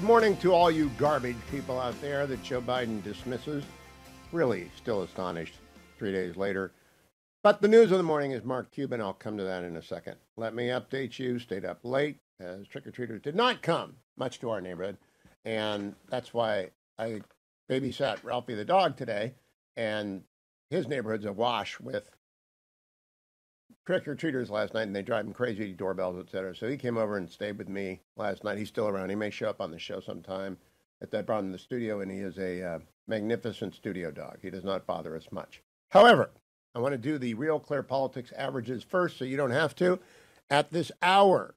morning to all you garbage people out there that Joe Biden dismisses. Really still astonished 3 days later. But the news of the morning is Mark Cuban. I'll come to that in a second. Let me update you. Stayed up late as trick-or-treaters did not come much to our neighborhood. And that's why I babysat Ralphie the dog today. And his neighborhood's awash with trick-or-treaters last night, and they drive him crazy, doorbells, etc. So he came over and stayed with me last night. He's still around. He may show up on the show sometime. I brought him to the studio, and he is a magnificent studio dog. He does not bother us much. However, I want to do the Real Clear Politics averages first, so you don't have to. At this hour,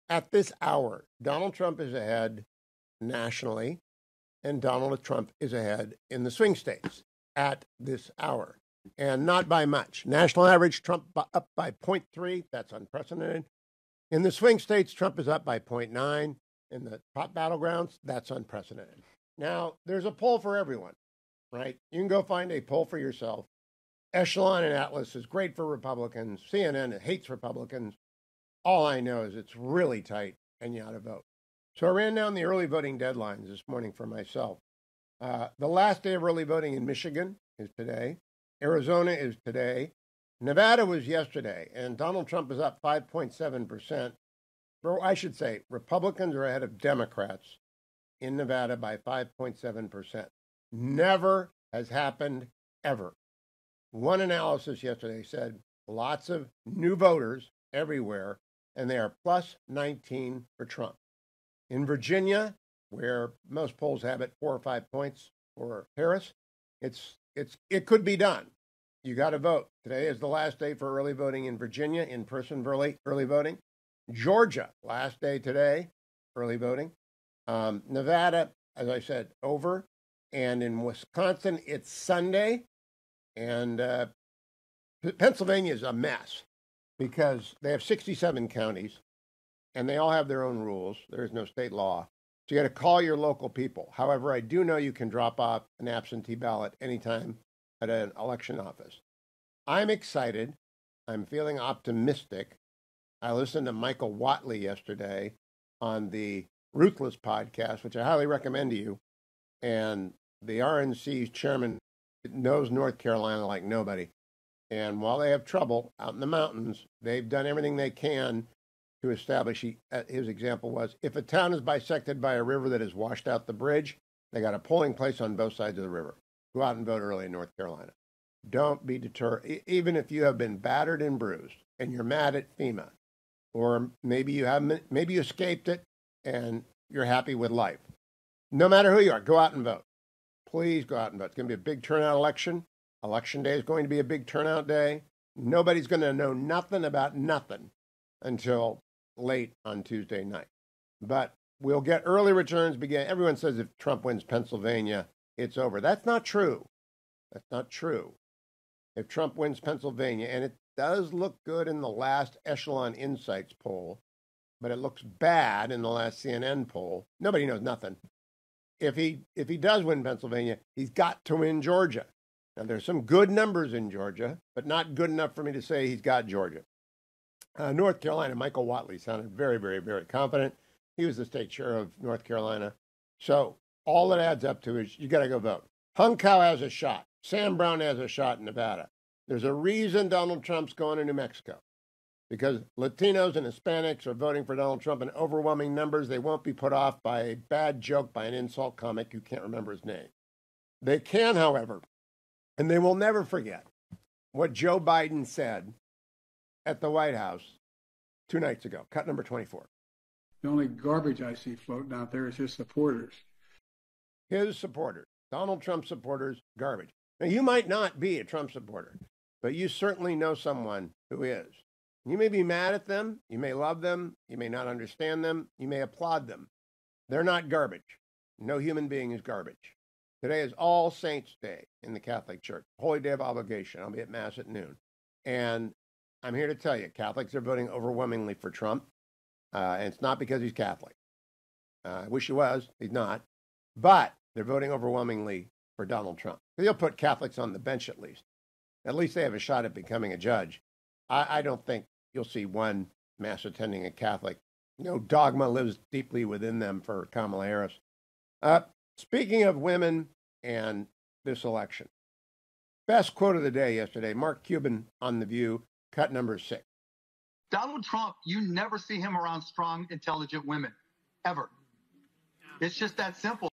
Donald Trump is ahead nationally, and Donald Trump is ahead in the swing states at this hour. And not by much. National average, Trump up by 0.3. That's unprecedented. In the swing states, Trump is up by 0.9. In the top battlegrounds, that's unprecedented. Now, there's a poll for everyone, right? You can go find a poll for yourself. Echelon and Atlas is great for Republicans. CNN hates Republicans. All I know is it's really tight, and you ought to vote. So I ran down the early voting deadlines this morning for myself. The last day of early voting in Michigan is today. Arizona is today. Nevada was yesterday, and Donald Trump is up 5.7%. Or I should say, Republicans are ahead of Democrats in Nevada by 5.7%. Never has happened ever. One analysis yesterday said lots of new voters everywhere, and they are plus 19 for Trump. In Virginia, where most polls have it 4 or 5 points for Harris, it could be done. You got to vote. Today is the last day for early voting in Virginia, in-person early voting. Georgia, last day today, early voting. Nevada, as I said, over. And in Wisconsin, it's Sunday. And Pennsylvania is a mess because they have 67 counties, and they all have their own rules. There is no state law. So you got to call your local people. However, I do know you can drop off an absentee ballot anytime at an election office. I'm excited. I'm feeling optimistic. I listened to Michael Whatley yesterday on the Ruthless podcast, which I highly recommend to you. And the RNC's chairman knows North Carolina like nobody. And while they have trouble out in the mountains, they've done everything they can to establish, his example was, if a town is bisected by a river that has washed out the bridge, they got a polling place on both sides of the river. Go out and vote early in North Carolina. Don't be deterred, even if you have been battered and bruised and you're mad at FEMA, or maybe you escaped it and you're happy with life. No matter who you are, go out and vote. Please go out and vote. It's going to be a big turnout election. Election day is going to be a big turnout day. Nobody's going to know nothing about nothing until late on Tuesday night. But we'll get early returns begin. Everyone says if Trump wins Pennsylvania, it's over. That's not true. That's not true. If Trump wins Pennsylvania, and it does look good in the last Echelon Insights poll, but it looks bad in the last CNN poll. Nobody knows nothing. If he does win Pennsylvania, he's got to win Georgia. Now, there's some good numbers in Georgia, but not good enough for me to say he's got Georgia. North Carolina, Michael Whatley sounded very, very, very confident. He was the state chair of North Carolina. So all it adds up to is you got to go vote. Hung Cow has a shot. Sam Brown has a shot in Nevada. There's a reason Donald Trump's going to New Mexico, because Latinos and Hispanics are voting for Donald Trump in overwhelming numbers. They won't be put off by a bad joke by an insult comic who can't remember his name. They can, however, and they will never forget what Joe Biden said at the White House 2 nights ago, cut number 24. The only garbage I see floating out there is his supporters. His supporters, Donald Trump supporters, garbage. Now, you might not be a Trump supporter, but you certainly know someone who is. You may be mad at them. You may love them. You may not understand them. You may applaud them. They're not garbage. No human being is garbage. Today is All Saints' Day in the Catholic Church, Holy Day of Obligation. I'll be at Mass at noon. And I'm here to tell you, Catholics are voting overwhelmingly for Trump. And it's not because he's Catholic. I wish he was. He's not. But they're voting overwhelmingly for Donald Trump. He'll put Catholics on the bench at least. At least they have a shot at becoming a judge. I don't think you'll see one Mass attending a Catholic. You know, dogma lives deeply within them for Kamala Harris. Uh, Speaking of women and this election, best quote of the day yesterday, Mark Cuban on The View, cut number 6. Donald Trump, you never see him around strong, intelligent women, ever. It's just that simple.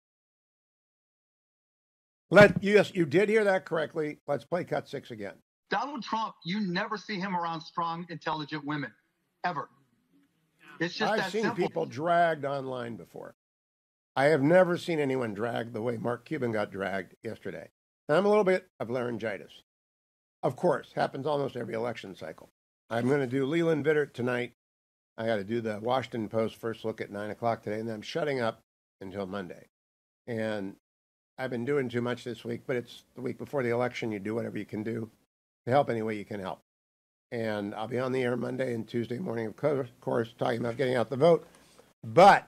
Yes, you did hear that correctly. Let's play cut 6 again. Donald Trump, you never see him around strong, intelligent women, ever. It's just I've that seen simple. people dragged online before. I have never seen anyone dragged the way Mark Cuban got dragged yesterday. And I'm a little bit of laryngitis. Of course, happens almost every election cycle. I'm going to do Leland Vittert tonight. I got to do the Washington Post first look at 9 o'clock today, and then I'm shutting up until Monday. And I've been doing too much this week, but it's the week before the election. You do whatever you can do to help any way you can help. And I'll be on the air Monday and Tuesday morning, of course, talking about getting out the vote. But,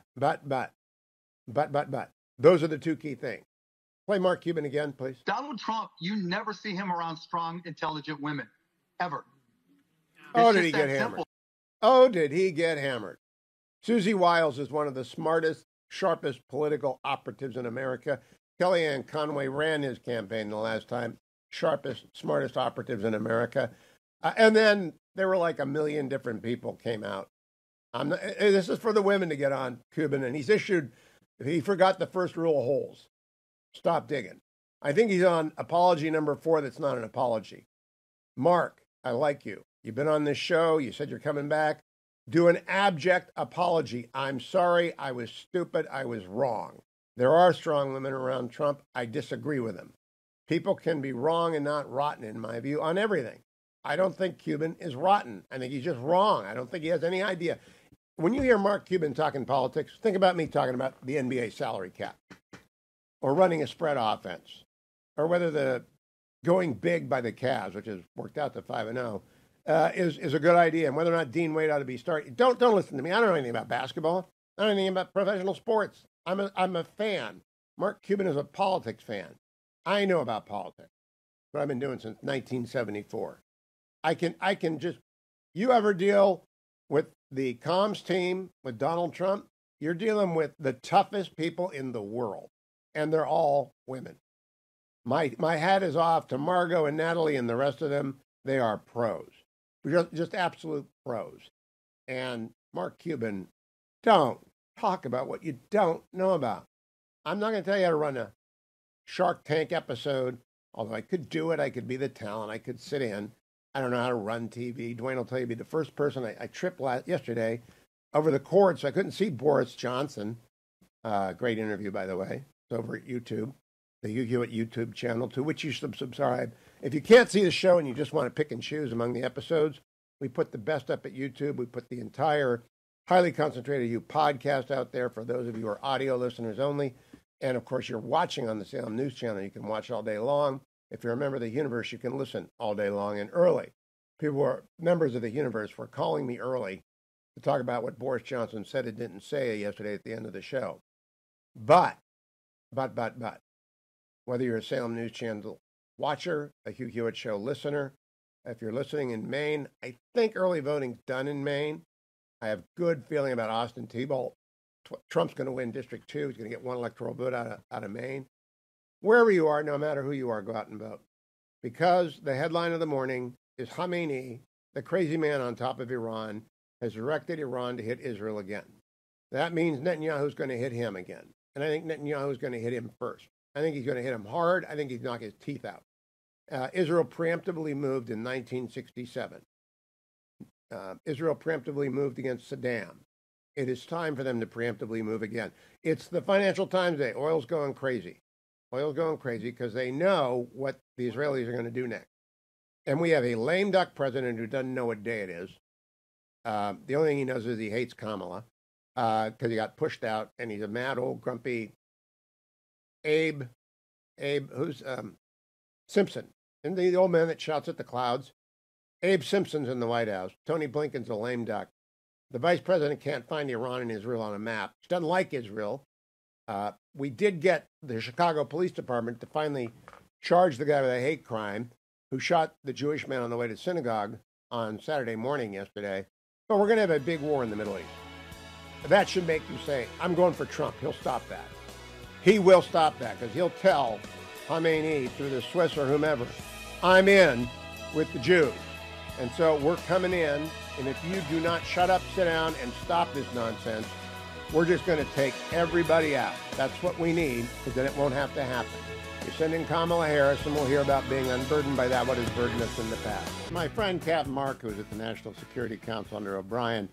those are the two key things. Play Mark Cuban again, please. Donald Trump, you never see him around strong, intelligent women, ever. Oh, did he get hammered? Oh, did he get hammered? Susie Wiles is one of the smartest, sharpest political operatives in America. Kellyanne Conway ran his campaign the last time. Sharpest, smartest operatives in America. And then there were like a million different people came out. This is for the women to get on Cuban, and he forgot the first rule of holes. Stop digging. I think he's on apology number 4 that's not an apology. Mark, I like you. You've been on this show. You said you're coming back. Do an abject apology. I'm sorry. I was stupid. I was wrong. There are strong women around Trump. I disagree with him. People can be wrong and not rotten, in my view, on everything. I don't think Cuban is rotten. I think he's just wrong. I don't think he has any idea. When you hear Mark Cuban talking politics, think about me talking about the NBA salary cap or running a spread offense or whether the going big by the Cavs, which has worked out to 5-0, is a good idea, and whether or not Dean Wade ought to be starting. Don't listen to me. I don't know anything about basketball. I don't know anything about professional sports. I'm a fan. Mark Cuban is a politics fan. I know about politics. What I've been doing since 1974. I can just. You ever deal with the comms team with Donald Trump? You're dealing with the toughest people in the world, and they're all women. My hat is off to Margot and Natalie and the rest of them. They are pros. Just absolute pros. And Mark Cuban, don't talk about what you don't know about. I'm not going to tell you how to run a Shark Tank episode, although I could do it. I could be the talent. I could sit in. I don't know how to run TV. Dwayne will tell you, be the first person. I tripped yesterday over the cord, so I couldn't see Boris Johnson. Great interview, by the way. It's over at YouTube, the Hugh Hewitt YouTube channel, to which you should subscribe. If you can't see the show and you just want to pick and choose among the episodes, we put the best up at YouTube. We put the entire highly concentrated You podcast out there for those of you who are audio listeners only. And, of course, you're watching on the Salem News Channel. You can watch all day long. If you're a member of the universe, you can listen all day long and early. People who are members of the universe were calling me early to talk about what Boris Johnson said and didn't say yesterday at the end of the show. But, whether you're a Salem News Channel watcher, a Hugh Hewitt Show listener, if you're listening in Maine, I think early voting's done in Maine. I have good feeling about Austin Thibault. Trump's going to win District 2. He's going to get one electoral vote out of Maine. Wherever you are, no matter who you are, go out and vote. Because the headline of the morning is Khamenei, the crazy man on top of Iran, has directed Iran to hit Israel again. That means Netanyahu's going to hit him again. And I think Netanyahu's going to hit him first. I think he's going to hit him hard. I think he's knock his teeth out. Israel preemptively moved in 1967. Israel preemptively moved against Saddam. It is time for them to preemptively move again. It's the Financial Times day. Oil's going crazy. Oil's going crazy because they know what the Israelis are going to do next. And we have a lame duck president who doesn't know what day it is. The only thing he knows is he hates Kamala because he got pushed out, and he's a mad, old, grumpy Abe, who's Simpson. Isn't he the old man that shouts at the clouds? Abe Simpson's in the White House. Tony Blinken's a lame duck. The vice president can't find Iran and Israel on a map. She doesn't like Israel. We did get the Chicago Police Department to finally charge the guy with a hate crime who shot the Jewish man on the way to synagogue on Saturday morning yesterday. But we're going to have a big war in the Middle East. That should make you say, I'm going for Trump. He'll stop that. he will stop that because he'll tell Khamenei through the Swiss or whomever, I'm in with the Jews. And so we're coming in, and if you do not shut up, sit down, and stop this nonsense, we're just going to take everybody out. That's what we need, because then it won't have to happen. You send in Kamala Harris, and we'll hear about being unburdened by that, what has burdened us in the past. My friend Captain Mark, who was at the National Security Council under O'Brien,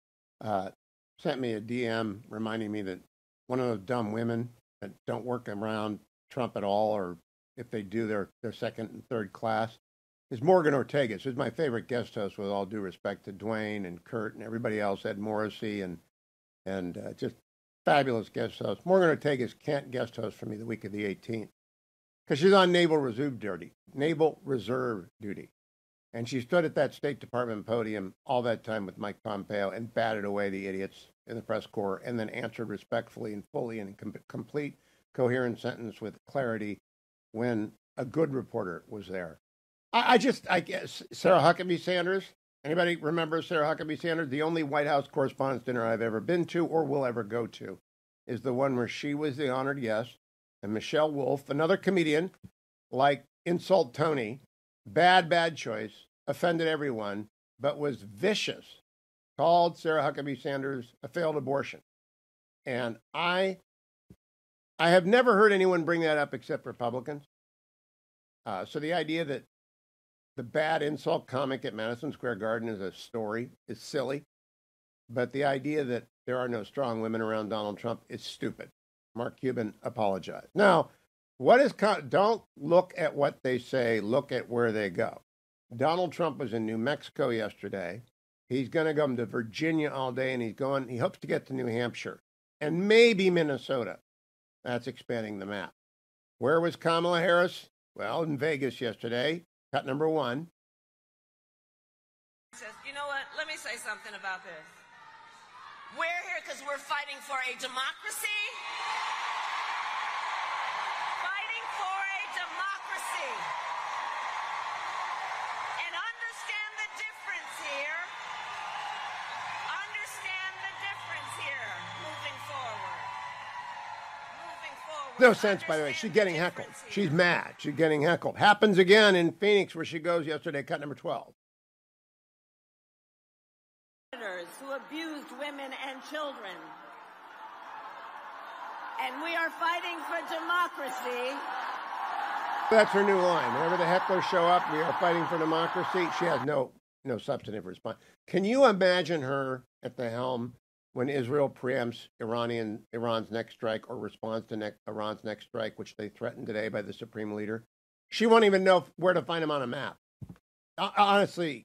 sent me a DM reminding me that one of those dumb women that don't work around Trump at all, or if they do, they're second and third class, is Morgan Ortagus, who's my favorite guest host, with all due respect to Dwayne and Kurt and everybody else, Ed Morrissey, and just fabulous guest host. Morgan Ortagus can't guest host for me the week of the 18th because she's on Naval Reserve duty. And she stood at that State Department podium all that time with Mike Pompeo and batted away the idiots in the press corps, and then answered respectfully and fully in a complete, coherent sentence with clarity when a good reporter was there. I guess Sarah Huckabee Sanders. Anybody remember Sarah Huckabee Sanders? The only White House Correspondents' Dinner I've ever been to or will ever go to is the one where she was the honored guest, and Michelle Wolf, another comedian, like Insult Tony, bad choice, offended everyone, but was vicious, called Sarah Huckabee Sanders a failed abortion. And I have never heard anyone bring that up except Republicans. So the idea that the bad insult comic at Madison Square Garden is a story is silly. But the idea that there are no strong women around Donald Trump is stupid. Mark Cuban apologized. Now, don't look at what they say, look at where they go. Donald Trump was in New Mexico yesterday. He's going to go to Virginia all day, and he hopes to get to New Hampshire and maybe Minnesota. That's expanding the map. Where was Kamala Harris? Well, in Vegas yesterday. Cut number one. Says, you know what? Let me say something about this. We're here because we're fighting for a democracy. Fighting for a democracy. And understand the difference here. Understand the difference here. Moving forward. No sense, by the way. She's getting heckled. She's mad. She's getting heckled. Happens again in Phoenix, where she goes yesterday, cut number 12. Who abused women and children. And we are fighting for democracy. That's her new line. Whenever the hecklers show up, we are fighting for democracy. She has no substantive response. Can you imagine her at the helm when Israel preempts Iran's next strike or responds to Iran's next strike, which they threatened today by the Supreme Leader? She won't even know where to find him on a map. Honestly,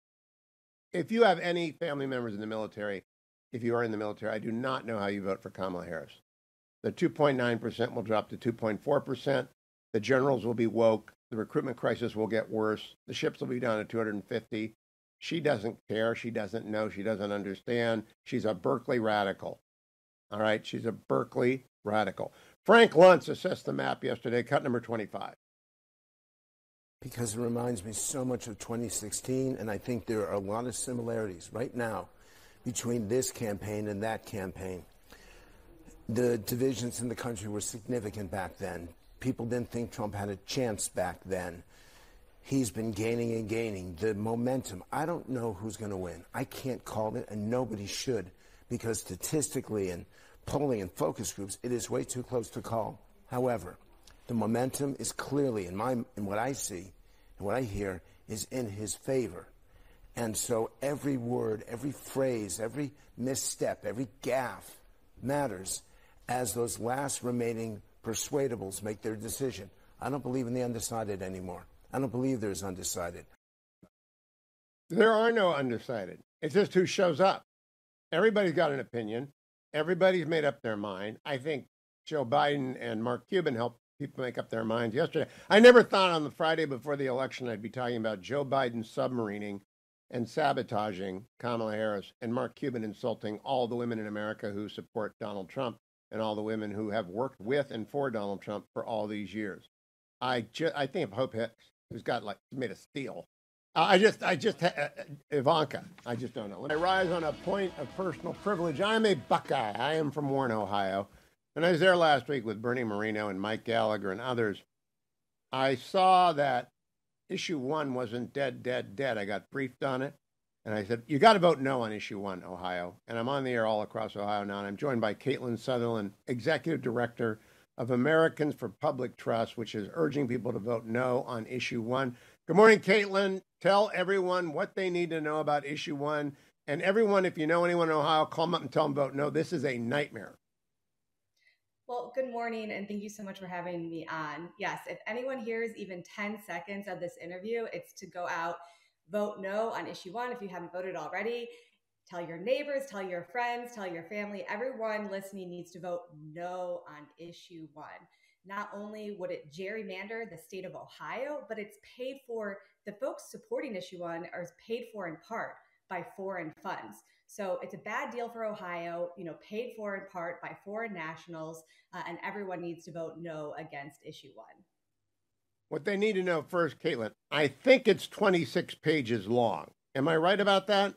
if you have any family members in the military, if you are in the military, I do not know how you vote for Kamala Harris. The 2.9% will drop to 2.4%. The generals will be woke. The recruitment crisis will get worse. The ships will be down to 250. She doesn't care. She doesn't know. She doesn't understand. She's a Berkeley radical. All right? She's a Berkeley radical. Frank Luntz assessed the map yesterday, cut number 25. Because it reminds me so much of 2016, and I think there are a lot of similarities right now between this campaign and that campaign. The divisions in the country were significant back then. People didn't think Trump had a chance back then. He's been gaining and gaining. The momentum, I don't know who's going to win. I can't call it, and nobody should, because statistically and polling and focus groups, it is way too close to call. However, the momentum is clearly, in what I see and what I hear, is in his favor. And so every word, every phrase, every misstep, every gaffe matters as those last remaining persuadables make their decision. I don't believe in the undecided anymore. I don't believe there's undecided. There are no undecided. It's just who shows up. Everybody's got an opinion. Everybody's made up their mind. I think Joe Biden and Mark Cuban helped people make up their minds yesterday. I never thought on the Friday before the election I'd be talking about Joe Biden submarining and sabotaging Kamala Harris and Mark Cuban insulting all the women in America who support Donald Trump and all the women who have worked with and for Donald Trump for all these years. I think of Hope Hicks, who's got made of steel. Ivanka, I just don't know. When I rise on a point of personal privilege, I am a Buckeye. I am from Warren, Ohio. And I was there last week with Bernie Moreno and Mike Gallagher and others. I saw that issue 1 wasn't dead. I got briefed on it. And I said, you got to vote no on issue 1, Ohio. And I'm on the air all across Ohio now. And I'm joined by Caitlin Sutherland, Executive Director of Americans for Public Trust, which is urging people to vote no on issue 1. Good morning, Caitlin. Tell everyone what they need to know about issue 1. And everyone, if you know anyone in Ohio, call them up and tell them vote no. This is a nightmare. Well, good morning, and thank you so much for having me on. Yes, if anyone hears even 10 seconds of this interview, it's to go out, vote no on issue 1 if you haven't voted already. Tell your neighbors, tell your friends, tell your family. Everyone listening needs to vote no on issue 1. Not only would it gerrymander the state of Ohio, but it's paid for, the folks supporting issue 1 are paid for in part by foreign funds. So it's a bad deal for Ohio, paid for in part by foreign nationals, and everyone needs to vote no against issue 1. What they need to know first, Caitlin, I think it's 26 pages long. Am I right about that?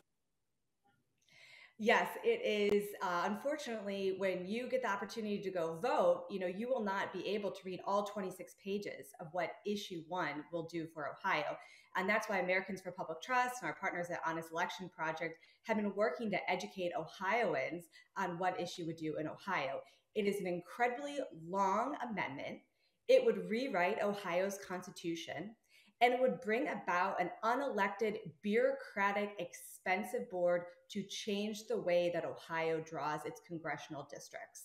Yes, it is. Unfortunately, when you get the opportunity to go vote, you will not be able to read all 26 pages of what issue 1 will do for Ohio. And that's why Americans for Public Trust and our partners at Honest Election Project have been working to educate Ohioans on what issue would do in Ohio. It is an incredibly long amendment. It would rewrite Ohio's constitution, and it would bring about an unelected, bureaucratic, expensive board to change the way that Ohio draws its congressional districts.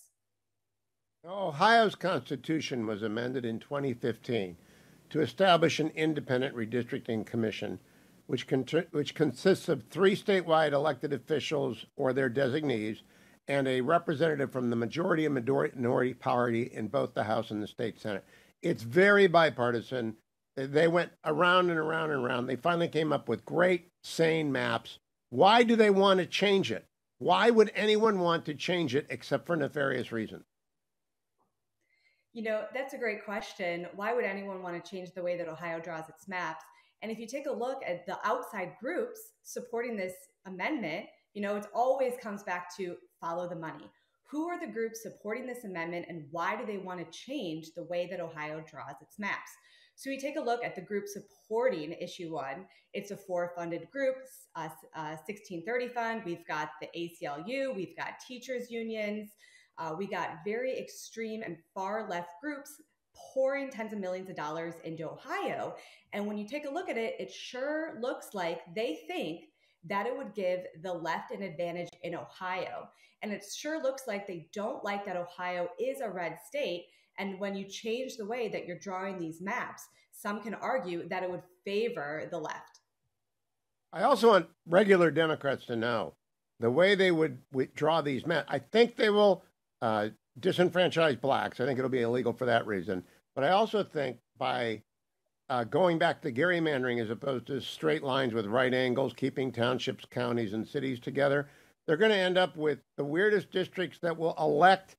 Ohio's constitution was amended in 2015 to establish an independent redistricting commission, which consists of 3 statewide elected officials or their designees and a representative from the majority and minority party in both the House and the state Senate. It's very bipartisan. They went around and around and around. They finally came up with great, sane maps. Why do they want to change it? Why would anyone want to change it except for nefarious reasons? That's a great question. Why would anyone want to change the way that Ohio draws its maps? And if you take a look at the outside groups supporting this amendment, it always comes back to follow the money. Who are the groups supporting this amendment, and why do they want to change the way that Ohio draws its maps? So we take a look at the group supporting issue 1. It's a 4 funded group, 1630 Fund. We've got the ACLU. We've got teachers unions. We got very extreme and far left groups pouring tens of millions of dollars into Ohio. And when you take a look at it, it sure looks like they think that it would give the left an advantage in Ohio. And it sure looks like they don't like that Ohio is a red state. And when you change the way that you're drawing these maps, some can argue that it would favor the left. I also want regular Democrats to know the way they would draw these maps. I think they will disenfranchise blacks. I think it'll be illegal for that reason. But I also think by going back to gerrymandering as opposed to straight lines with right angles, keeping townships, counties, and cities together, they're going to end up with the weirdest districts that will elect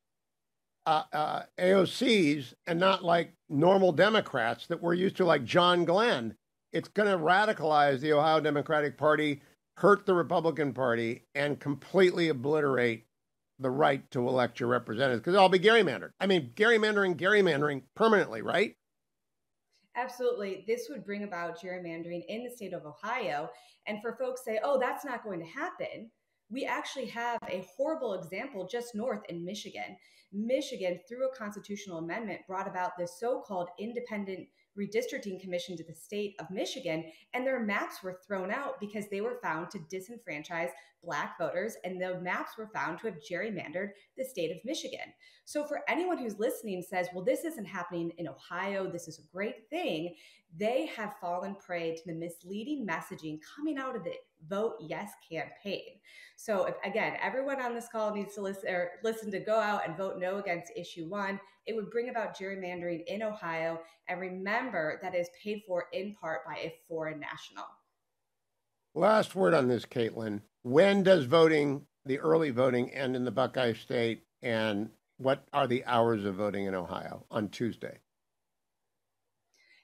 AOCs and not like normal Democrats that we're used to, like John Glenn. It's going to radicalize the Ohio Democratic Party, hurt the Republican Party, and completely obliterate the right to elect your representatives because it'll all be gerrymandered. I mean, gerrymandering permanently, right? Absolutely. This would bring about gerrymandering in the state of Ohio. And for folks say, oh, that's not going to happen, we actually have a horrible example just north in Michigan. Michigan, through a constitutional amendment, brought about this so-called independent redistricting commission to the state of Michigan, and their maps were thrown out because they were found to disenfranchise Black voters, and the maps were found to have gerrymandered the state of Michigan. So for anyone who's listening says, well, this isn't happening in Ohio, this is a great thing, they have fallen prey to the misleading messaging coming out of the Vote Yes campaign. So if, again, everyone on this call needs to listen to go out and vote no against issue 1. It would bring about gerrymandering in Ohio. And remember that is paid for in part by a foreign national. Last word on this, Caitlin. When does voting, the early voting, end in the Buckeye State? And what are the hours of voting in Ohio on Tuesday?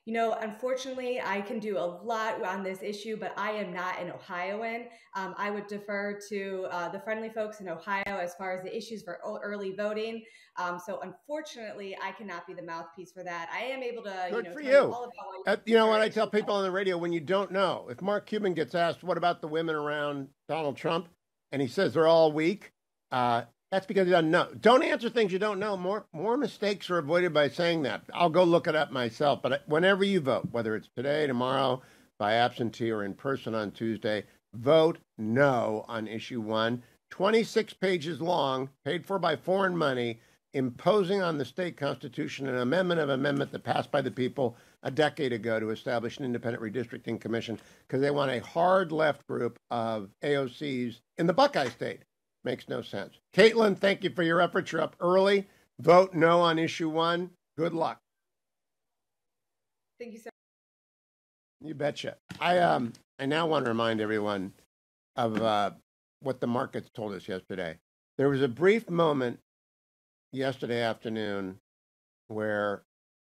Unfortunately, I can do a lot on this issue, but I am not an Ohioan. I would defer to the friendly folks in Ohio as far as the issues for early voting. So unfortunately, I cannot be the mouthpiece for that. I am able to, Good for tell you you. all about You know what I issues. tell people on the radio when you don't know? If Mark Cuban gets asked, what about the women around Donald Trump? And he says they're all weak. That's because he doesn't know. Don't answer things you don't know. More mistakes are avoided by saying that. I'll go look it up myself. But whenever you vote, whether it's today, tomorrow, by absentee, or in person on Tuesday, vote no on issue 1. 26 pages long, paid for by foreign money, imposing on the state constitution an amendment that passed by the people a decade ago to establish an independent redistricting commission because they want a hard left group of AOCs in the Buckeye State. Makes no sense. Caitlin, thank you for your efforts. You're up early. Vote no on issue 1. Good luck. Thank you so much. You betcha. I now want to remind everyone of what the markets told us yesterday. There was a brief moment yesterday afternoon where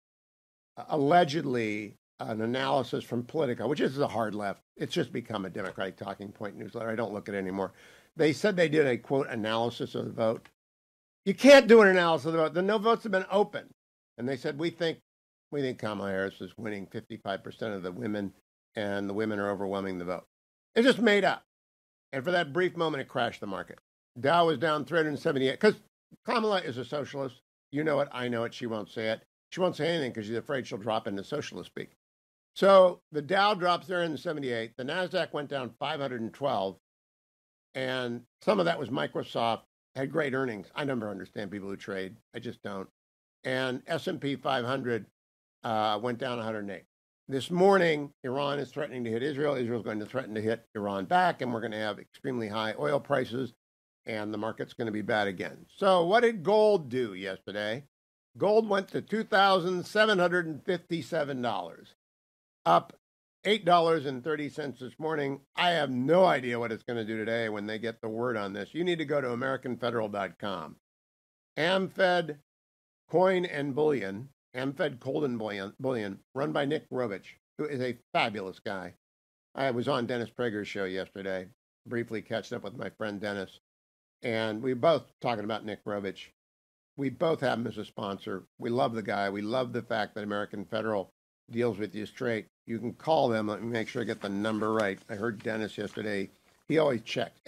allegedly an analysis from Politico, which is a hard left, it's just become a Democratic talking point newsletter. I don't look at it anymore. They said they did a, quote, analysis of the vote. You can't do an analysis of the vote. The no votes have been open. And they said, we think Kamala Harris is winning 55% of the women, and the women are overwhelming the vote. It's just made up. And for that brief moment, it crashed the market. Dow was down 378, because Kamala is a socialist. You know it. I know it. She won't say it. She won't say anything because she's afraid she'll drop into socialist speak. So the Dow drops 378. The NASDAQ went down 512. And some of that was Microsoft, had great earnings. I never understand people who trade. I just don't. And S&P 500 went down 108. This morning, Iran is threatening to hit Israel. Israel's going to threaten to hit Iran back, and we're going to have extremely high oil prices, and the market's going to be bad again. So what did gold do yesterday? Gold went to $2,757, up $8.30 this morning. I have no idea what it's going to do today when they get the word on this. You need to go to AmericanFederal.com. AmFed Coin and Bullion, AmFed Cold and Bullion, run by Nick Rovich, who is a fabulous guy. I was on Dennis Prager's show yesterday, briefly catching up with my friend Dennis, and we both talking about Nick Rovich. We both have him as a sponsor. We love the guy. We love the fact that American Federal deals with you straight. You can call them. Let me make sure I get the number right. I heard Dennis yesterday. He always checks.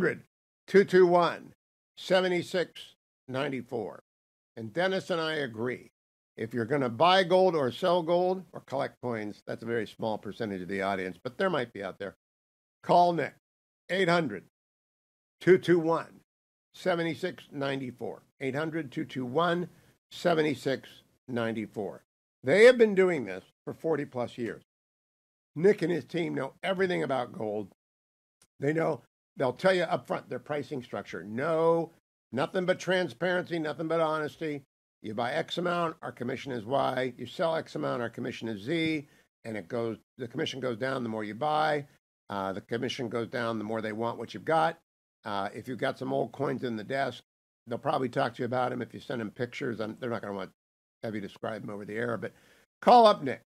800-221-7694. And Dennis and I agree. If you're going to buy gold or sell gold or collect coins, that's a very small percentage of the audience, but there might be out there. Call Nick. 800-221-7694. 800-221-7694. They have been doing this for 40 plus years. Nick and his team know everything about gold. They know, they'll tell you up front their pricing structure. No, nothing but transparency, nothing but honesty. You buy X amount, our commission is Y. You sell X amount, our commission is Z. And the commission goes down the more you buy. The commission goes down the more they want what you've got. If you've got some old coins in the desk, they'll probably talk to you about them. If you send them pictures, they're not going to want to have you describe them over the air. But call up Nick,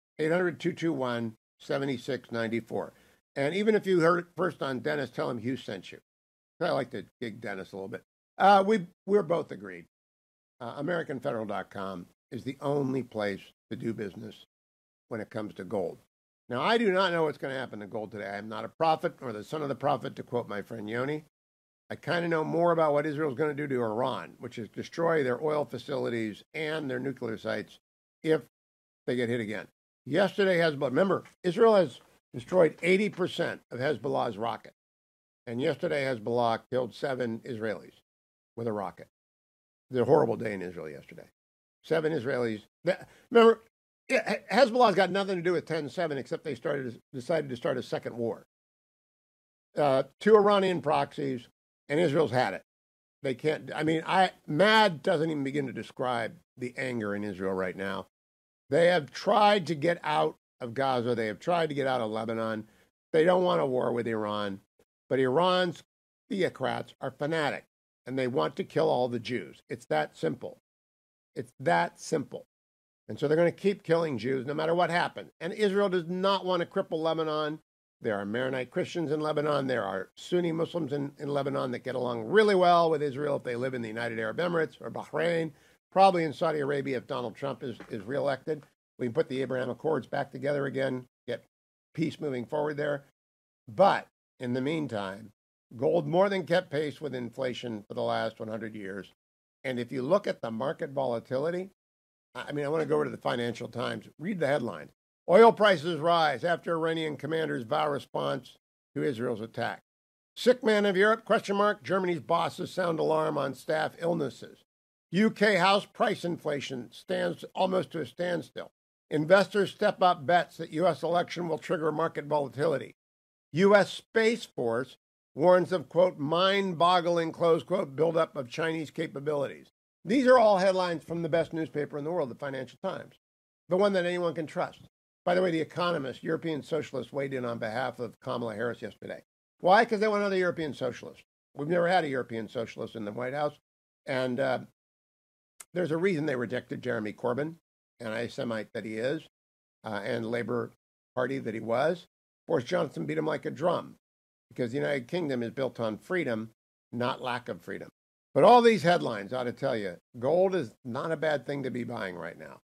800-221-7694. And even if you heard it first on Dennis, tell him Hugh sent you. I like to gig Dennis a little bit. We're both agreed. AmericanFederal.com is the only place to do business when it comes to gold. Now, I do not know what's going to happen to gold today. I am not a prophet or the son of the prophet, to quote my friend Yoni. I kind of know more about what Israel is going to do to Iran, which is destroy their oil facilities and their nuclear sites if they get hit again. Yesterday, Hezbollah, remember, Israel has destroyed 80% of Hezbollah's rocket. And yesterday, Hezbollah killed 7 Israelis with a rocket. It was a horrible day in Israel yesterday. 7 Israelis. Remember, Hezbollah's got nothing to do with 10-7 except they decided to start a second war. 2 Iranian proxies, and Israel's had it. They can't, MAD doesn't even begin to describe the anger in Israel right now. They have tried to get out of Gaza. They have tried to get out of Lebanon. They don't want a war with Iran. But Iran's theocrats are fanatic, and they want to kill all the Jews. It's that simple. It's that simple. And so they're going to keep killing Jews no matter what happens. And Israel does not want to cripple Lebanon. There are Maronite Christians in Lebanon. There are Sunni Muslims in Lebanon that get along really well with Israel if they live in the United Arab Emirates or Bahrain, probably in Saudi Arabia if Donald Trump is reelected. We can put the Abraham Accords back together again, get peace moving forward there. But in the meantime, gold more than kept pace with inflation for the last 100 years. And if you look at the market volatility, I mean, I want to go over to the Financial Times. Read the headlines. Oil prices rise after Iranian commanders vow response to Israel's attack. Sick man of Europe, ? Germany's bosses sound alarm on staff illnesses. UK house price inflation stands almost to a standstill. Investors step up bets that U.S. election will trigger market volatility. U.S. Space Force warns of, quote, mind-boggling, close quote, buildup of Chinese capabilities. These are all headlines from the best newspaper in the world, the Financial Times, the one that anyone can trust. By the way, The Economist, European socialists, weighed in on behalf of Kamala Harris yesterday. Why? Because they want another European socialist. We've never had a European socialist in the White House. And there's a reason they rejected Jeremy Corbyn, anti-Semite that he is, and Labour Party that he was. Boris Johnson beat him like a drum, because the United Kingdom is built on freedom, not lack of freedom. But all these headlines ought to tell you, gold is not a bad thing to be buying right now.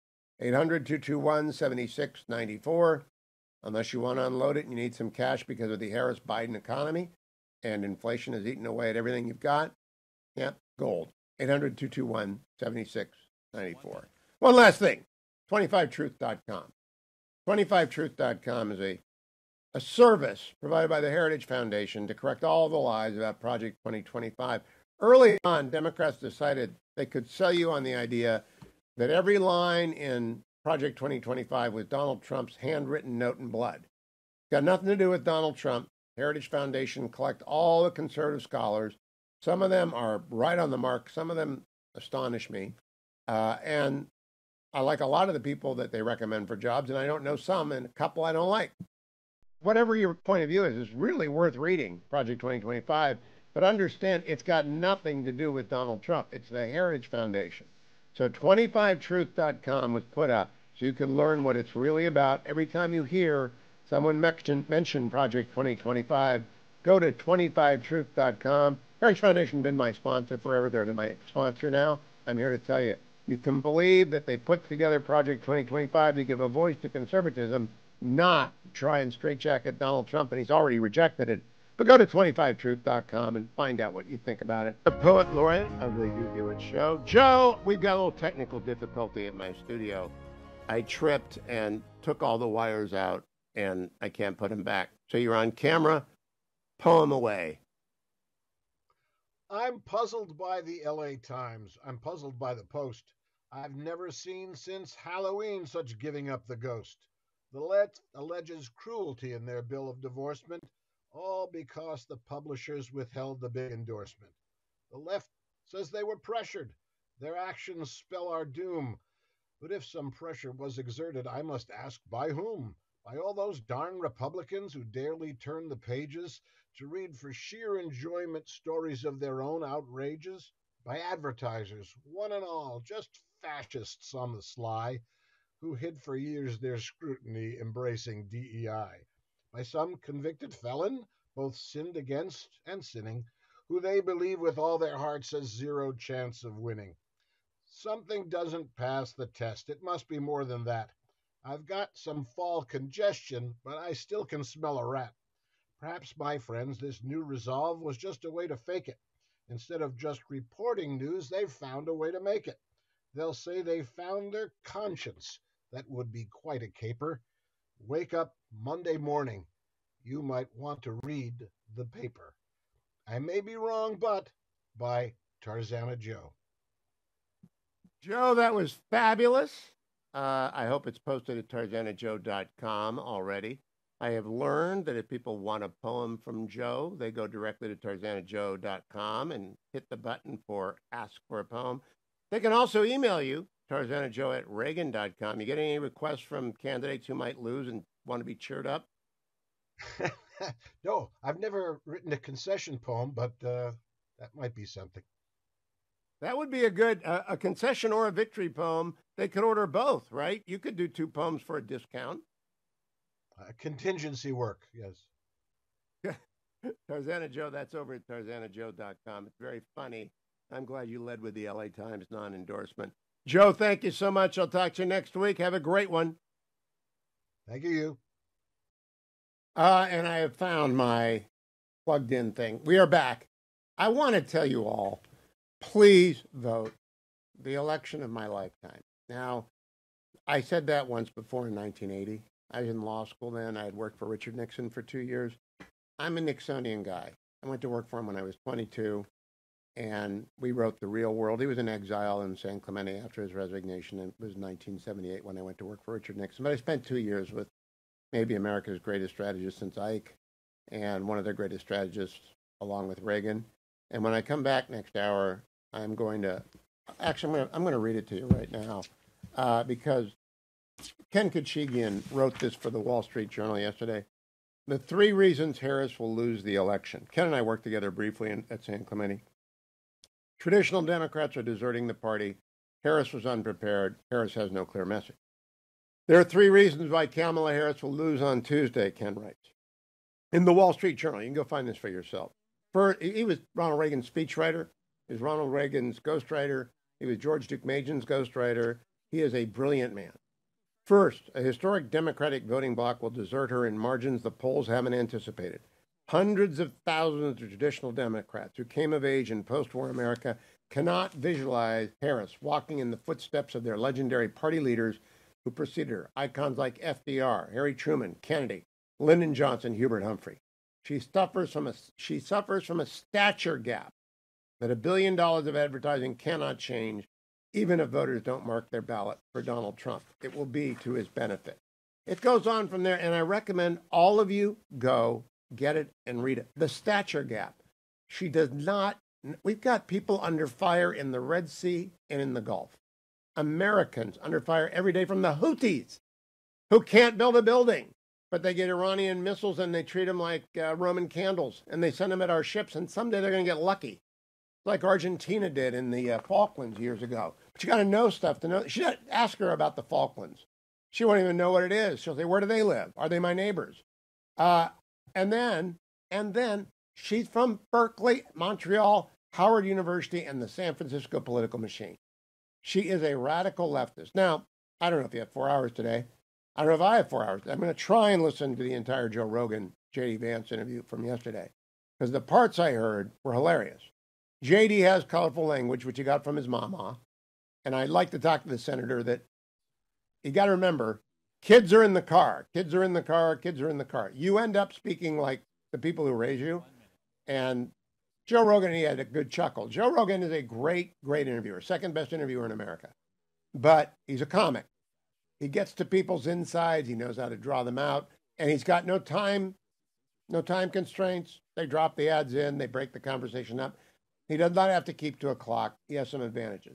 800-221-7694. Unless you want to unload it and you need some cash because of the Harris-Biden economy and inflation has eaten away at everything you've got. Yep, gold. 800-221-7694. One last thing, 25truth.com. 25truth.com is a service provided by the Heritage Foundation to correct all the lies about Project 2025. Early on, Democrats decided they could sell you on the idea that every line in Project 2025 was Donald Trump's handwritten note in blood. Got nothing to do with Donald Trump. Heritage Foundation collect all the conservative scholars. Some of them are right on the mark. Some of them astonish me. And I like a lot of the people that they recommend for jobs, and I don't know some, and a couple I don't like. Whatever your point of view is, it's really worth reading Project 2025. But understand, it's got nothing to do with Donald Trump. It's the Heritage Foundation. So 25truth.com was put up so you can learn what it's really about. Every time you hear someone mention Project 2025, go to 25truth.com. Heritage Foundation has been my sponsor forever. They're my sponsor now. I'm here to tell you, you can believe that they put together Project 2025 to give a voice to conservatism, not try and straitjacket Donald Trump, and he's already rejected it. But go to 25truth.com and find out what you think about it. The poet laureate of the Hugh Hewitt Show. Joe, we've got a little technical difficulty at my studio. I tripped and took all the wires out, and I can't put them back. So you're on camera. Poem away. I'm puzzled by the LA Times. I'm puzzled by the Post. I've never seen since Halloween such giving up the ghost. The left alleges cruelty in their bill of divorcement, all because the publishers withheld the big endorsement. The left says they were pressured. Their actions spell our doom. But if some pressure was exerted, I must ask by whom? By all those darn Republicans who darely turn the pages to read for sheer enjoyment stories of their own outrages? By advertisers, one and all, just fascists on the sly, who hid for years their scrutiny embracing DEI? By some convicted felon, both sinned against and sinning, who they believe with all their hearts has zero chance of winning. Something doesn't pass the test. It must be more than that. I've got some fall congestion, but I still can smell a rat. Perhaps, my friends, this new resolve was just a way to fake it. Instead of just reporting news, they've found a way to make it. They'll say they found their conscience. That would be quite a caper. Wake up Monday morning. You might want to read the paper. I may be wrong, but by Tarzana Joe. Joe, that was fabulous. I hope it's posted at tarzanajoe.com already. I have learned that if people want a poem from Joe, they go directly to tarzanajoe.com and hit the button for Ask for a Poem. They can also email you, tarzanajoe@reagan.com. You get any requests from candidates who might lose and want to be cheered up? No, I've never written a concession poem, but that might be something. That would be a good a concession or a victory poem they could order both, right? You could do 2 poems for a discount. Contingency work, yes. Tarzana Joe, that's over at tarzanajoe.com. It's very funny. I'm glad you led with the LA Times non-endorsement. Joe, thank you so much. I'll talk to you next week. Have a great one. Thank you. And I have found my plugged in thing. We are back. I want to tell you all, please vote. The election of my lifetime. Now, I said that once before in 1980. I was in law school then. I had worked for Richard Nixon for 2 years. I'm a Nixonian guy. I went to work for him when I was 22, and we wrote The Real World. He was in exile in San Clemente after his resignation, and it was 1978 when I went to work for Richard Nixon. But I spent 2 years with maybe America's greatest strategist since Ike, and one of their greatest strategists along with Reagan. And when I come back next hour, I'm going to read it to you right now because Ken Kachigian wrote this for the Wall Street Journal yesterday. The 3 reasons Harris will lose the election. Ken and I worked together briefly at San Clemente. Traditional Democrats are deserting the party. Harris was unprepared. Harris has no clear message. There are 3 reasons why Kamala Harris will lose on Tuesday, Ken writes. In the Wall Street Journal, you can go find this for yourself. He was Ronald Reagan's speechwriter. He was Ronald Reagan's ghostwriter. He was George Deukmejian's ghostwriter. He is a brilliant man. First, a historic Democratic voting bloc will desert her in margins the polls haven't anticipated. Hundreds of thousands of traditional Democrats who came of age in post-war America cannot visualize Harris walking in the footsteps of their legendary party leaders who preceded her, icons like FDR, Harry Truman, Kennedy, Lyndon Johnson, Hubert Humphrey. She suffers from a stature gap that $1 billion of advertising cannot change, even if voters don't mark their ballot for Donald Trump. It will be to his benefit. It goes on from there, and I recommend all of you go get it and read it. The stature gap. She does not. We've got people under fire in the Red Sea and in the Gulf. Americans under fire every day from the Houthis, who can't build a building, but they get Iranian missiles and they treat them like Roman candles, and they send them at our ships, and someday they're going to get lucky, like Argentina did in the Falklands years ago. But you got to know stuff to know. She doesn't ask her about the Falklands. She won't even know what it is. She'll say, "Where do they live? Are they my neighbors?" And then she's from Berkeley, Montreal, Howard University, and the San Francisco political machine. She is a radical leftist. Now, I don't know if you have 4 hours today. I don't know if I have 4 hours. I'm going to try and listen to the entire Joe Rogan, J.D. Vance interview from yesterday, because the parts I heard were hilarious. J.D. has colorful language, which he got from his mama. And I'd like to talk to the senator that you got to remember, kids are in the car. Kids are in the car. Kids are in the car. You end up speaking like the people who raise you. And Joe Rogan, he had a good chuckle. Joe Rogan is a great, great interviewer, second best interviewer in America. But he's a comic. He gets to people's insides. He knows how to draw them out. And he's got no time constraints. They drop the ads in. They break the conversation up. He does not have to keep to a clock. He has some advantages.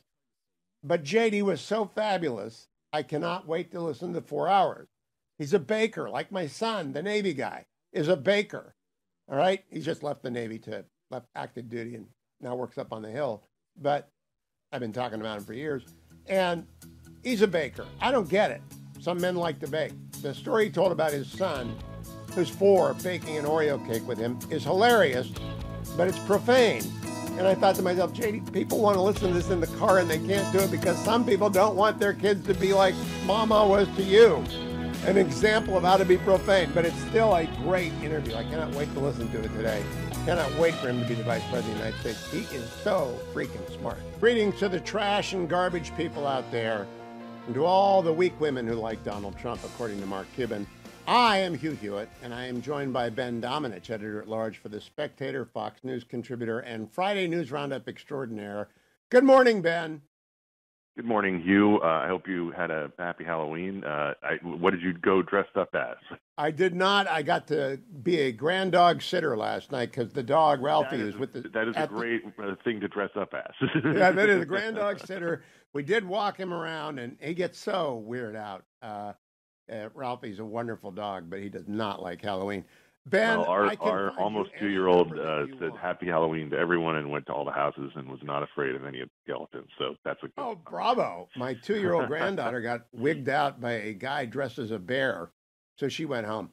But JD was so fabulous, I cannot wait to listen to 4 hours. He's a baker, like my son, the Navy guy, is a baker. All right? He's just left the Navy left active duty and now works up on the Hill. But I've been talking about him for years. And he's a baker. I don't get it. Some men like to bake. The story he told about his son, who's 4, baking an Oreo cake with him, is hilarious, but it's profane. And I thought to myself, JD, people want to listen to this in the car and they can't do it because some people don't want their kids to be like Mama was to you. An example of how to be profane, but it's still a great interview. I cannot wait to listen to it today. Cannot wait for him to be the Vice President of the United States. He is so freaking smart. Greetings to the trash and garbage people out there and to all the weak women who like Donald Trump, according to Mark Cuban. I am Hugh Hewitt, and I am joined by Ben Domenech, editor-at-large for The Spectator, Fox News contributor, and Friday News Roundup extraordinaire. Good morning, Ben. Good morning, Hugh. I hope you had a happy Halloween. What did you go dressed up as? I did not. I got to be a grand dog sitter last night because the dog, Ralphie, was with the... That is a great thing to dress up as. Yeah, that is a grand dog sitter. We did walk him around, and he gets so weirded out. Ralphie's a wonderful dog, but he does not like Halloween. Ben, Well, I can our find almost you any 2-year-old number that you said want. Happy Halloween to everyone and went to all the houses and was not afraid of any of the skeletons. So that's a good Oh, sign. bravo. My 2-year-old granddaughter got wigged out by a guy dressed as a bear, so she went home.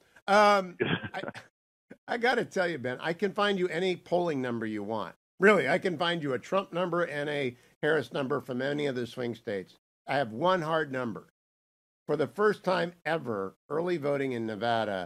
I, I got to tell you, Ben, I can find you any polling number you want. Really, I can find you a Trump number and a Harris number from any of the swing states. I have one hard number. For the first time ever, early voting in Nevada,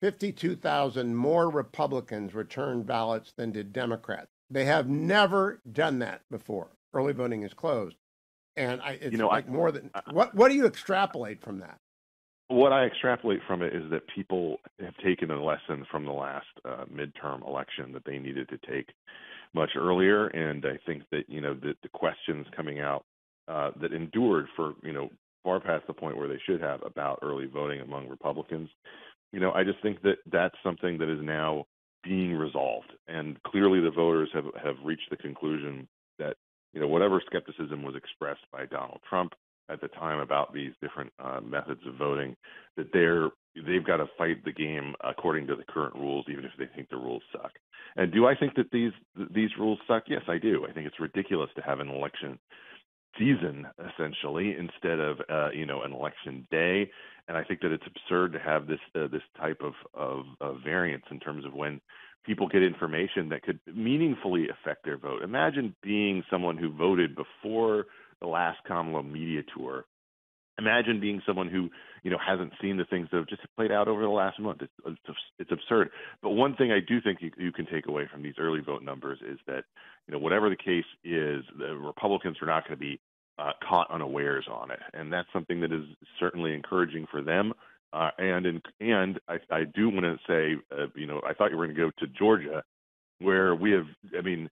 52,000 more Republicans returned ballots than did Democrats. They have never done that before. Early voting is closed. And it's more than, what do you extrapolate from that? What I extrapolate from it is that people have taken a lesson from the last midterm election that they needed to take much earlier. And I think that, the questions coming out that endured for, far past the point where they should have about early voting among Republicans, I just think that that's something that is now being resolved. And clearly the voters have reached the conclusion that, whatever skepticism was expressed by Donald Trump at the time about these different methods of voting, that they've got to fight the game according to the current rules, even if they think the rules suck. And do I think that these rules suck? Yes, I do. I think it's ridiculous to have an election season essentially instead of an election day, and I think that it's absurd to have this type of variance in terms of when people get information that could meaningfully affect their vote. Imagine being someone who voted before the last Kamala media tour. Imagine being someone who hasn't seen the things that have just played out over the last month. It's absurd. But one thing I do think you can take away from these early vote numbers is that whatever the case is, the Republicans are not going to be caught unawares on it, and that's something that is certainly encouraging for them. And I do want to say, I thought you were going to go to Georgia, where we have. I mean,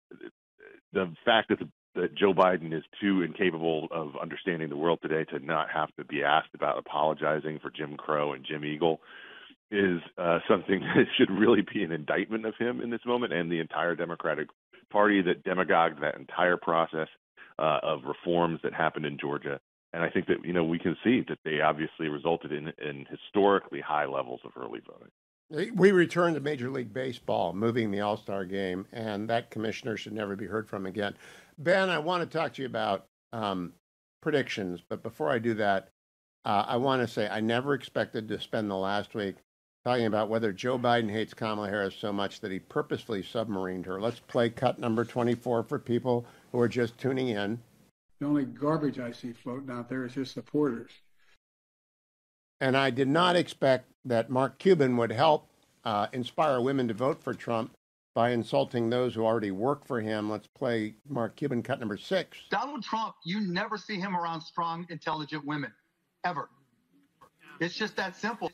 the fact that Joe Biden is too incapable of understanding the world today to not have to be asked about apologizing for Jim Crow and Jim Eagle is something that should really be an indictment of him in this moment and the entire Democratic Party that demagogued that entire process of reforms that happened in Georgia. And I think that, we can see that they obviously resulted in historically high levels of early voting. We returned to Major League Baseball, moving the All-Star game, and that commissioner should never be heard from again. Ben, I want to talk to you about predictions, but before I do that, I want to say I never expected to spend the last week talking about whether Joe Biden hates Kamala Harris so much that he purposefully submarined her. Let's play cut number 24 for people who are just tuning in. The only garbage I see floating out there is his supporters. And I did not expect that Mark Cuban would help inspire women to vote for Trump by insulting those who already work for him. Let's play Mark Cuban cut number 6. Donald Trump, you never see him around strong, intelligent women, ever. It's just that simple.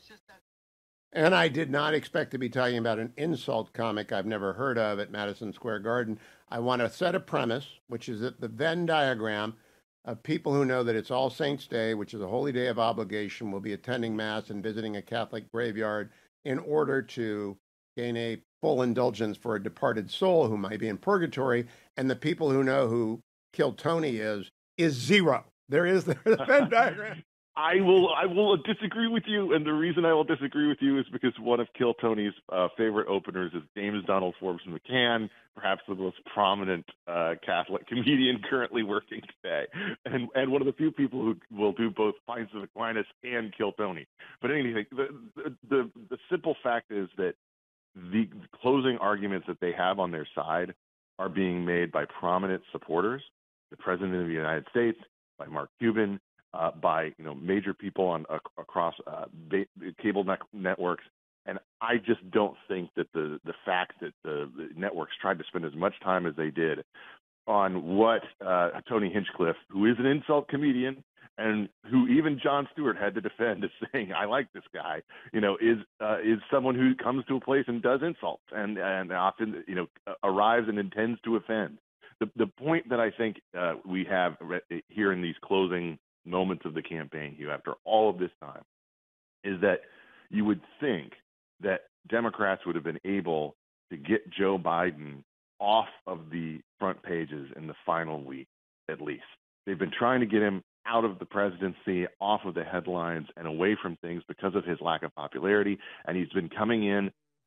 And I did not expect to be talking about an insult comic I've never heard of at Madison Square Garden. I want to set a premise, which is that the Venn diagram of people who know that it's All Saints' Day, which is a holy day of obligation, will be attending Mass and visiting a Catholic graveyard in order to gain a full indulgence for a departed soul who might be in purgatory. And the people who know who Killed Tony is zero. There is the Venn diagram. I will disagree with you, and the reason I will disagree with you is because one of Kill Tony's favorite openers is James Donald Forbes McCann, perhaps the most prominent Catholic comedian currently working today, and one of the few people who will do both Pints of Aquinas and Kill Tony. But anyway, the simple fact is that the closing arguments that they have on their side are being made by prominent supporters, the President of the United States, by Mark Cuban, by major people across cable networks, and I just don't think that the fact that the networks tried to spend as much time as they did on what Tony Hinchcliffe, who is an insult comedian and who even Jon Stewart had to defend as saying, I like this guy, is someone who comes to a place and does insults and often arrives and intends to offend. The point that I think we have here in these closing moments of the campaign, Hugh, after all of this time, is that you would think that Democrats would have been able to get Joe Biden off of the front pages in the final week, at least. They've been trying to get him out of the presidency, off of the headlines, and away from things because of his lack of popularity, and he's been coming in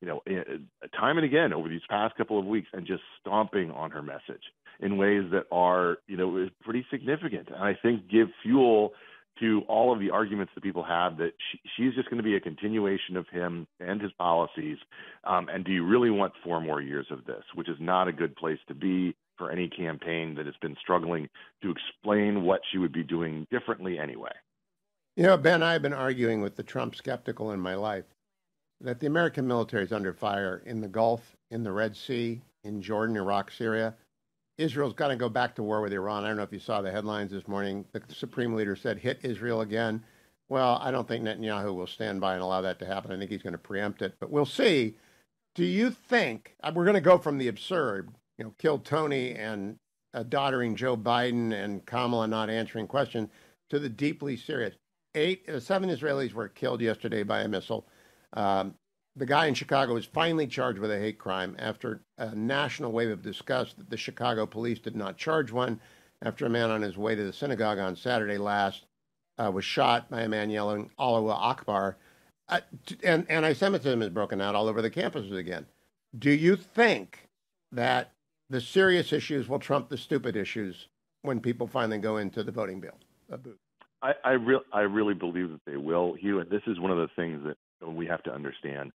time and again over these past couple of weeks, and just stomping on her message in ways that are, pretty significant. And I think give fuel to all of the arguments that people have that she's just going to be a continuation of him and his policies. And do you really want 4 more years of this, which is not a good place to be for any campaign that has been struggling to explain what she would be doing differently anyway. Ben, I've been arguing with the Trump skeptical in my life that the American military is under fire in the Gulf, in the Red Sea, in Jordan, Iraq, Syria. Israel's got to go back to war with Iran. I don't know if you saw the headlines this morning. The Supreme Leader said, hit Israel again. Well, I don't think Netanyahu will stand by and allow that to happen. I think he's going to preempt it, but we'll see. Do you think, we're going to go from the absurd, kill Tony and doddering Joe Biden and Kamala not answering questions, to the deeply serious. 7 Israelis were killed yesterday by a missile. The guy in Chicago was finally charged with a hate crime after a national wave of disgust that the Chicago police did not charge one after a man on his way to the synagogue on Saturday last was shot by a man yelling Allahu Akbar. And anti-Semitism has broken out all over the campuses again. Do you think that the serious issues will trump the stupid issues when people finally go into the voting booth? I really believe that they will, Hugh, and this is one of the things that we have to understand.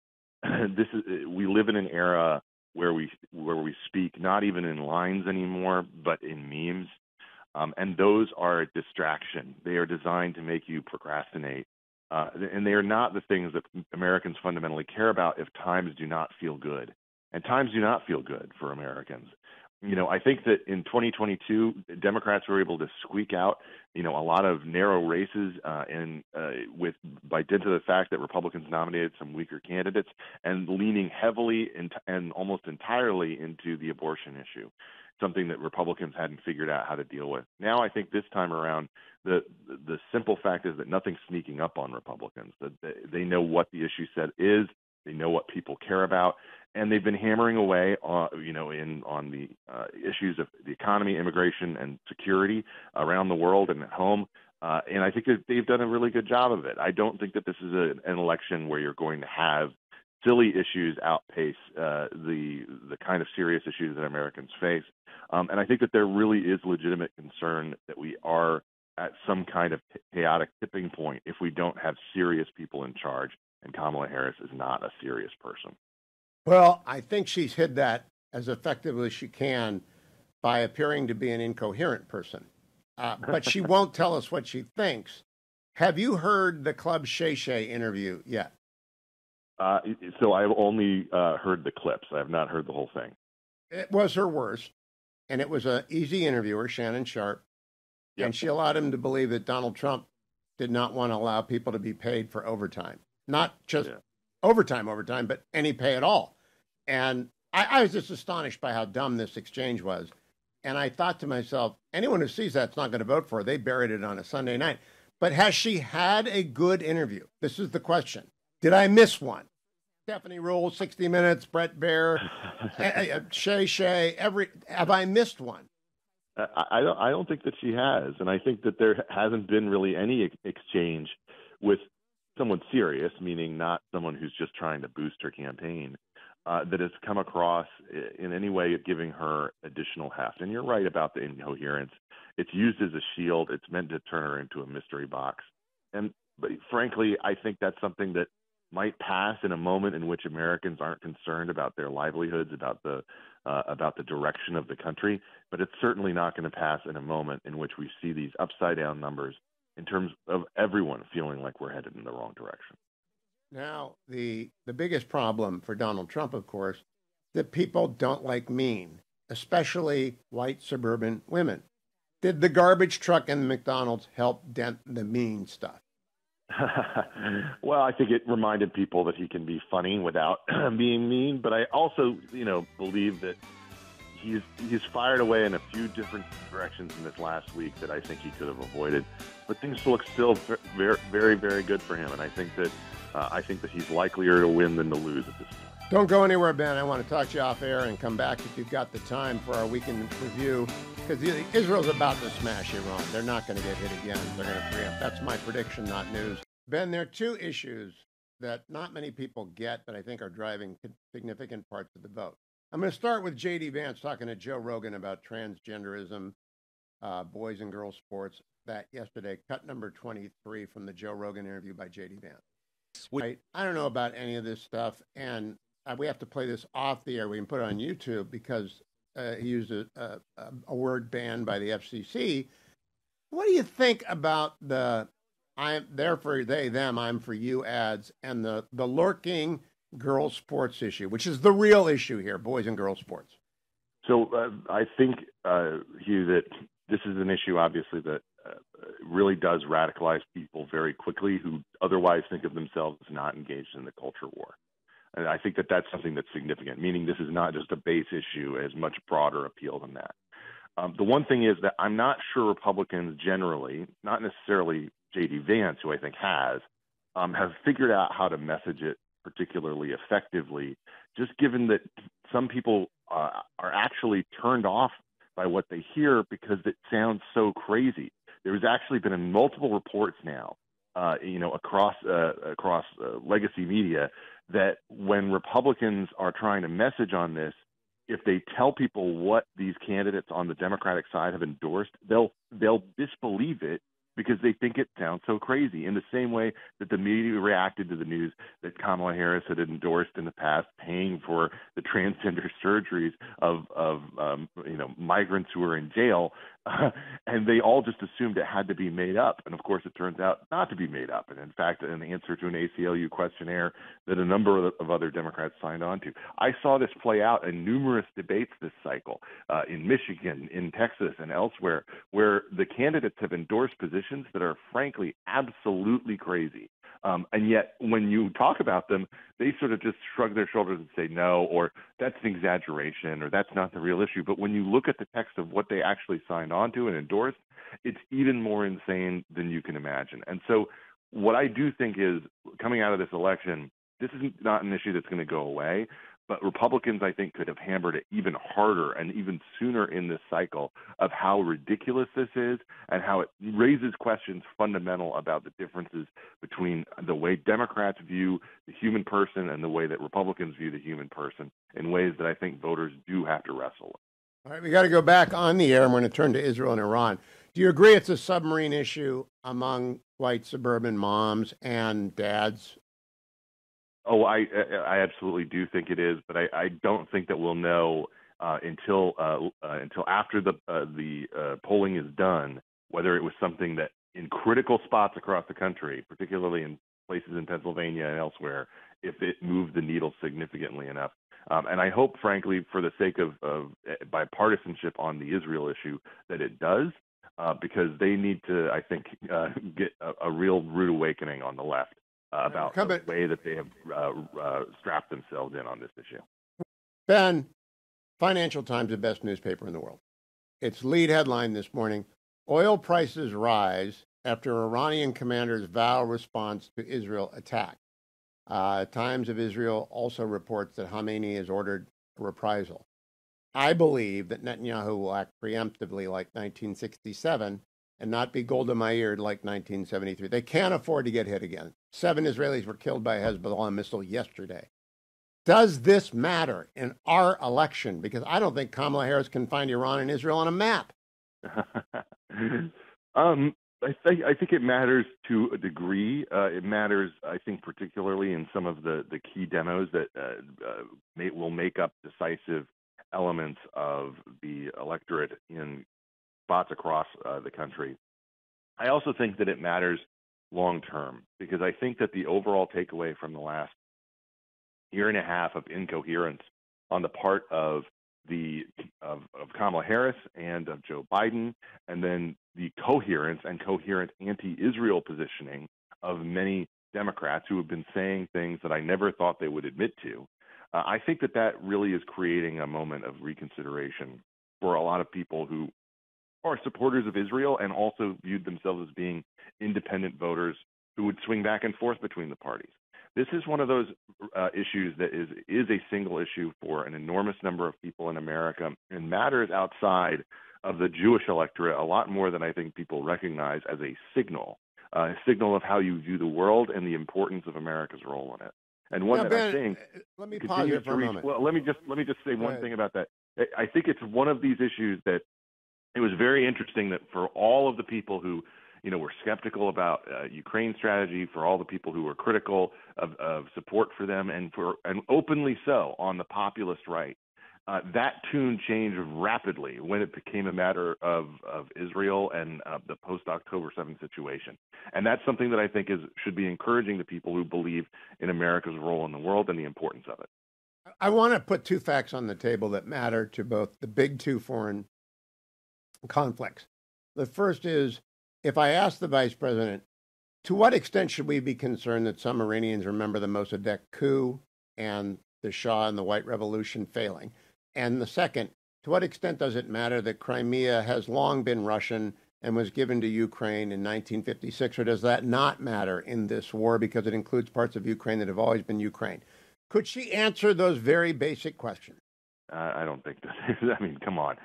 We live in an era where we speak not even in lines anymore, but in memes, and those are a distraction. They are designed to make you procrastinate, and they are not the things that Americans fundamentally care about if times do not feel good, and times do not feel good for Americans. I think that in 2022, Democrats were able to squeak out, a lot of narrow races, by dint of the fact that Republicans nominated some weaker candidates and leaning heavily and almost entirely into the abortion issue, something that Republicans hadn't figured out how to deal with. Now, I think this time around, the simple fact is that nothing's sneaking up on Republicans. That they know what the issue set is. They know what people care about, and they've been hammering away on the issues of the economy, immigration, and security around the world and at home. And I think that they've done a really good job of it. I don't think that this is an election where you're going to have silly issues outpace the kind of serious issues that Americans face. And I think that there really is legitimate concern that we are at some kind of chaotic tipping point if we don't have serious people in charge. And Kamala Harris is not a serious person. Well, I think she's hid that as effectively as she can by appearing to be an incoherent person. But she won't tell us what she thinks. Have you heard the Club Shay Shay interview yet? So I've only heard the clips. I have not heard the whole thing. It was her worst, and it was an easy interviewer, Shannon Sharp, and she allowed him to believe that Donald Trump did not want to allow people to be paid for overtime. Not just overtime, but any pay at all. And I was just astonished by how dumb this exchange was. And I thought to myself, anyone who sees that's not going to vote for her. They buried it on a Sunday night. But has she had a good interview? This is the question. Did I miss one? Stephanie Rule, 60 Minutes, Brett Baer, Shay Shay, have I missed one? I don't think that she has. And I think that there hasn't been really any exchange with someone serious, meaning not someone who's just trying to boost her campaign, that has come across in any way of giving her additional heft. And you're right about the incoherence. It's used as a shield. It's meant to turn her into a mystery box. But frankly, I think that's something that might pass in a moment in which Americans aren't concerned about their livelihoods, about the direction of the country. But it's certainly not going to pass in a moment in which we see these upside down numbers in terms of everyone feeling like we're headed in the wrong direction. Now, the biggest problem for Donald Trump, of course, that people don't like mean, especially white suburban women. Did the garbage truck and the McDonald's help dent the mean stuff? Well, I think it reminded people that he can be funny without being mean. But I also, believe that he's fired away in a few different directions in this last week that I think he could have avoided. But things look still very, very, very good for him, and I think that he's likelier to win than to lose at this point. Don't go anywhere, Ben. I want to talk to you off air and come back if you've got the time for our weekend review, because Israel's about to smash Iran. They're not going to get hit again. They're going to preempt. That's my prediction, not news. Ben, there are two issues that not many people get that I think are driving significant parts of the vote. I'm going to start with J.D. Vance talking to Joe Rogan about transgenderism, boys and girls sports, that yesterday, cut number 23 from the Joe Rogan interview by J.D. Vance. Right? I don't know about any of this stuff, and we have to play this off the air. We can put it on YouTube because he used a word banned by the FCC. What do you think about the "I'm there for they, them, I'm for you" ads and the lurking girls sports issue, which is the real issue here, boys and girls sports? So I think, Hugh, that this is an issue, obviously, that really does radicalize people very quickly who otherwise think of themselves as not engaged in the culture war. And I think that that's something that's significant, meaning this is not just a base issue, it has much broader appeal than that. The one thing is that I'm not sure Republicans generally, not necessarily J.D. Vance, who I think have figured out how to message it particularly effectively, just given that some people are actually turned off by what they hear because it sounds so crazy. There's actually been multiple reports now, across legacy media, that when Republicans are trying to message on this, if they tell people what these candidates on the Democratic side have endorsed, they'll disbelieve it because they think it sounds so crazy. In the same way that the media reacted to the news that Kamala Harris had endorsed in the past, paying for the transgender surgeries of migrants who are in jail, and they all just assumed it had to be made up. And of course, it turns out not to be made up. And in fact, an answer to an ACLU questionnaire that a number of other Democrats signed on to. I saw this play out in numerous debates this cycle in Michigan, in Texas, and elsewhere, where the candidates have endorsed positions that are frankly absolutely crazy. And yet when you talk about them, they sort of just shrug their shoulders and say no, or that's an exaggeration, or that's not the real issue. But when you look at the text of what they actually signed on to and endorsed, it's even more insane than you can imagine. And so what I do think is, coming out of this election, this is not an issue that's going to go away. But Republicans, I think, could have hammered it even harder and even sooner in this cycle of how ridiculous this is and how it raises questions fundamental about the differences between the way Democrats view the human person and the way that Republicans view the human person in ways that I think voters do have to wrestle with. All right, we got to go back on the air. I'm going to turn to Israel and Iran. Do you agree it's a submarine issue among white suburban moms and dads? Oh, I absolutely do think it is, but I don't think that we'll know until after the polling is done whether it was something that in critical spots across the country, particularly in places in Pennsylvania and elsewhere, if it moved the needle significantly enough. And I hope, frankly, for the sake of bipartisanship on the Israel issue, that it does, because they need to, I think, get a real rude awakening on the left about the way that they have strapped themselves in on this issue. Ben, Financial Times, the best newspaper in the world. Its lead headline this morning: oil prices rise after Iranian commanders vow response to Israel attack. Times of Israel also reports that Khamenei has ordered a reprisal. I believe that Netanyahu will act preemptively like 1967 and not be Golda Meir like 1973. They can't afford to get hit again. 7 Israelis were killed by a Hezbollah missile yesterday. Does this matter in our election? Because I don't think Kamala Harris can find Iran and Israel on a map. I think it matters to a degree. It matters, I think, particularly in some of the key demos that will make up decisive elements of the electorate in spots across the country. I also think that it matters long term, because I think that the overall takeaway from the last year and a half of incoherence on the part of Kamala Harris and of Joe Biden, and then the coherence and coherent anti-Israel positioning of many Democrats who have been saying things that I never thought they would admit to, I think that really is creating a moment of reconsideration for a lot of people who are supporters of Israel and also viewed themselves as being independent voters who would swing back and forth between the parties. This is one of those issues that is a single issue for an enormous number of people in America and matters outside of the Jewish electorate a lot more than I think people recognize as a signal signal of how you view the world and the importance of America's role in it. And one now, that Ben, I think let me pause here for a moment. Well, let me just say one thing about that. I think it's one of these issues that it was very interesting that for all of the people who, were skeptical about Ukraine strategy, for all the people who were critical of support for them, and openly so on the populist right, that tune changed rapidly when it became a matter of Israel and the post-October 7th situation. And that's something that I think should be encouraging to people who believe in America's role in the world and the importance of it. I want to put two facts on the table that matter to both the big two foreign conflicts. The first is, if I ask the vice president, to what extent should we be concerned that some Iranians remember the Mossadegh coup and the Shah and the White Revolution failing? And the second, to what extent does it matter that Crimea has long been Russian and was given to Ukraine in 1956, or does that not matter in this war because it includes parts of Ukraine that have always been Ukraine? Could she answer those very basic questions? I don't think that. I mean, come on.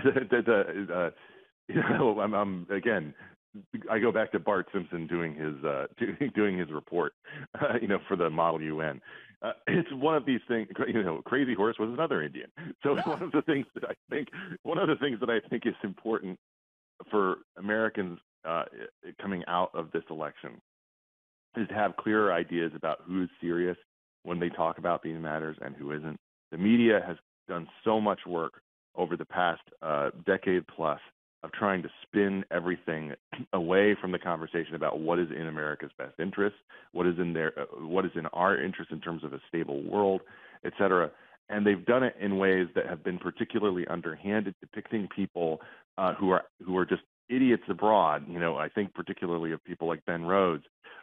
Again, I go back to Bart Simpson doing his report, for the Model UN. It's one of these things. Crazy Horse was another Indian. So one of the things that I think is important for Americans coming out of this election is to have clearer ideas about who is serious when they talk about these matters and who isn't. The media has done so much work over the past decade plus of trying to spin everything away from the conversation about what is in America's best interest, what is in our interest in terms of a stable world, et cetera. And they've done it in ways that have been particularly underhanded, depicting people who are just idiots abroad. I think particularly of people like Ben Rhodes,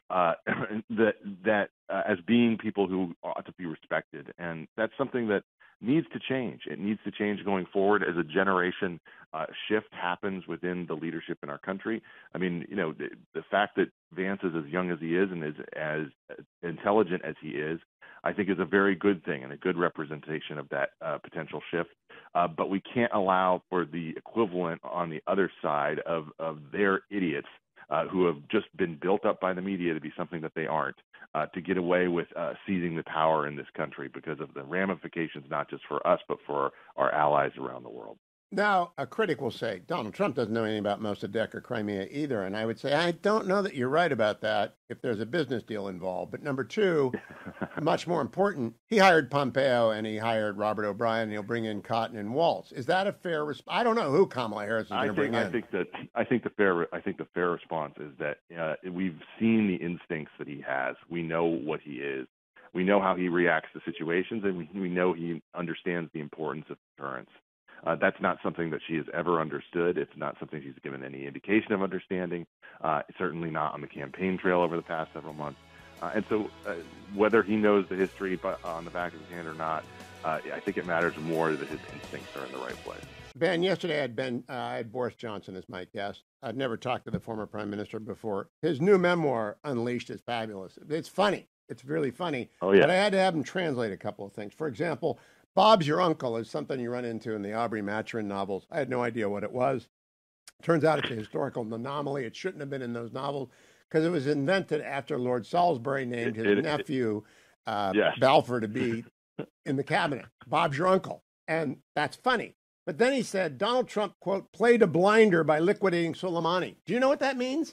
that as being people who ought to be respected, and that's something that needs to change. It needs to change going forward as a generation shift happens within the leadership in our country. I mean, the fact that Vance is as young as he is and is as intelligent as he is, I think is a very good thing and a good representation of that potential shift. But we can't allow for the equivalent on the other side of their idiots who have just been built up by the media to be something that they aren't, to get away with seizing the power in this country because of the ramifications, not just for us, but for our allies around the world. Now, a critic will say, Donald Trump doesn't know anything about Mossadegh or Crimea either. And I would say, I don't know that you're right about that if there's a business deal involved. But number two, much more important, he hired Pompeo and he hired Robert O'Brien, and he'll bring in Cotton and Waltz. Is that a fair response? I don't know who Kamala Harris is going to bring in. I think the fair response is that we've seen the instincts that he has. We know what he is. We know how he reacts to situations, and we know he understands the importance of deterrence. That's not something that she has ever understood. It's not something she's given any indication of understanding, certainly not on the campaign trail over the past several months. And so whether he knows the history on the back of his hand or not, I think it matters more that his instincts are in the right place. Ben, yesterday I had Boris Johnson as my guest. I'd never talked to the former prime minister before. His new memoir, Unleashed, is fabulous. It's funny. It's really funny. Oh, yeah. But I had to have him translate a couple of things. For example, Bob's Your Uncle is something you run into in the Aubrey Maturin novels. I had no idea what it was. Turns out it's a historical anomaly. It shouldn't have been in those novels because it was invented after Lord Salisbury named his nephew Balfour to be in the cabinet. Bob's Your Uncle. And that's funny. But then he said, Donald Trump, quote, played a blinder by liquidating Soleimani. Do you know what that means?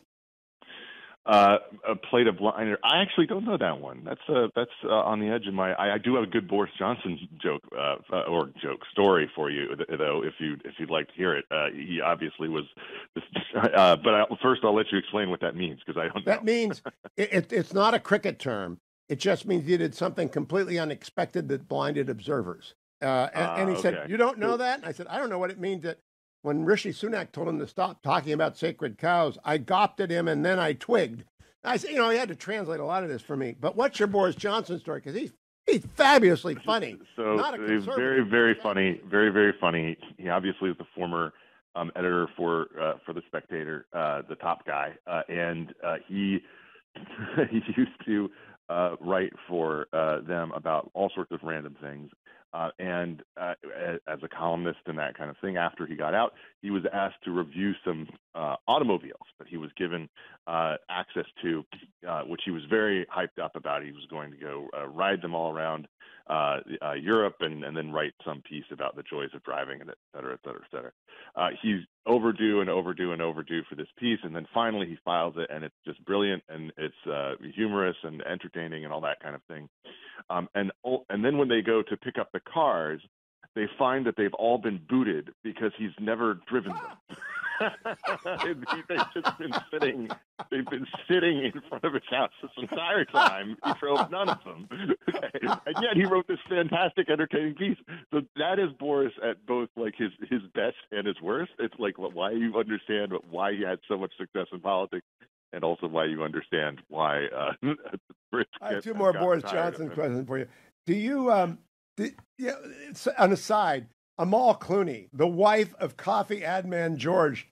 Played a blinder. I actually don't know that one. That's on the edge of my. I do have a good Boris Johnson joke story for you, though, if you'd like to hear it. He obviously was. But first, I'll let you explain what that means because I don't know. That means it's not a cricket term. It just means he did something completely unexpected that blinded observers. And he said, "You don't know that?" And I said, "I don't know what it means that." When Rishi Sunak told him to stop talking about sacred cows, I gawped at him and then I twigged. I said, he had to translate a lot of this for me. But what's your Boris Johnson story? Because he's fabulously funny. So not a conservative. Very, very funny. Very, very funny. He obviously is the former editor for The Spectator, the top guy. And he used to write for them about all sorts of random things. As a columnist and that kind of thing, after he got out, he was asked to review some automobiles that he was given access to, which he was very hyped up about. He was going to go ride them all around Europe and then write some piece about the joys of driving, and et cetera, et cetera, et cetera. He's overdue for this piece, and then finally he files it, and it's just brilliant, and it's humorous and entertaining and all that kind of thing. And then when they go to pick up the cars, they find that they've all been booted because he's never driven them. They've been sitting in front of his house this entire time. He drove none of them. And yet he wrote this fantastic, entertaining piece. So that is Boris at both like his best and his worst. It's like why you understand why he had so much success in politics, and also why you understand why I have two more Boris Johnson questions for you. Do you, an aside, Amal Clooney, the wife of coffee ad man George,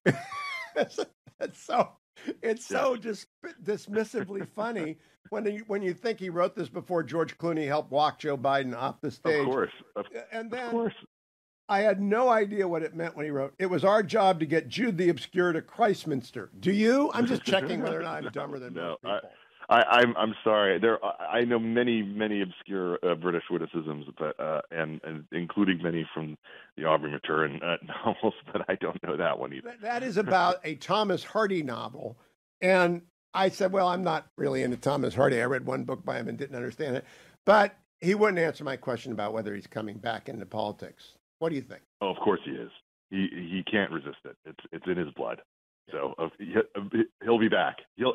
it's so just dismissively funny when you think he wrote this before George Clooney helped walk Joe Biden off the stage. Of course. I had no idea what it meant when he wrote, "It was our job to get Jude the Obscure to Christminster." Do you? I'm just checking whether or not I'm dumber than most people. I'm sorry. I know many obscure British witticisms, but and including many from the Aubrey Maturin novels, but I don't know that one either. That is about a Thomas Hardy novel, and I said, well, I'm not really into Thomas Hardy. I read one book by him and didn't understand it, but he wouldn't answer my question about whether he's coming back into politics. What do you think? Oh, of course he is. He can't resist it. It's in his blood. So he'll be back.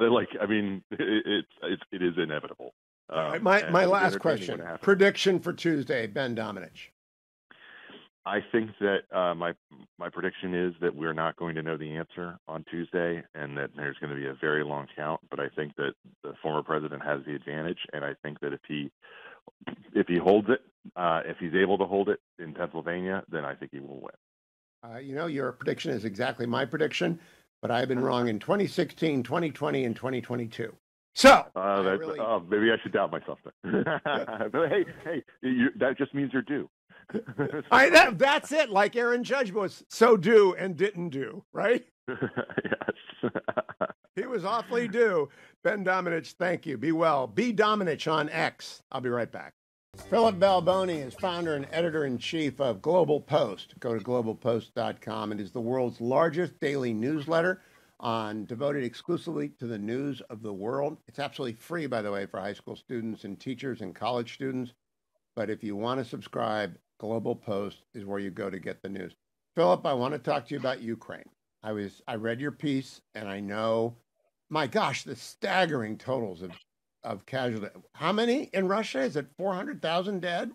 It is inevitable. My last question: prediction for Tuesday, Ben Domenech. I think that my prediction is that we're not going to know the answer on Tuesday, and that there's going to be a very long count. But I think that the former president has the advantage, and I think that if he holds it, if he's able to hold it in Pennsylvania, then I think he will win. Your prediction is exactly my prediction, but I've been wrong in 2016, 2020, and 2022. So maybe I should doubt myself then. But hey, that just means you're due. That's it. Like Aaron Judge was so due and didn't do, right? Yes. He was awfully due. Ben Domenech, thank you. Be well. Be Domenech on X. I'll be right back. Philip Balboni is founder and editor-in-chief of Global Post. Go to globalpost.com. It is the world's largest daily newsletter devoted exclusively to the news of the world. It's absolutely free, by the way, for high school students and teachers and college students. But if you want to subscribe, Global Post is where you go to get the news. Philip, I want to talk to you about Ukraine. I read your piece, and I know, my gosh, the staggering totals of casualties. How many in Russia? Is it 400,000 dead?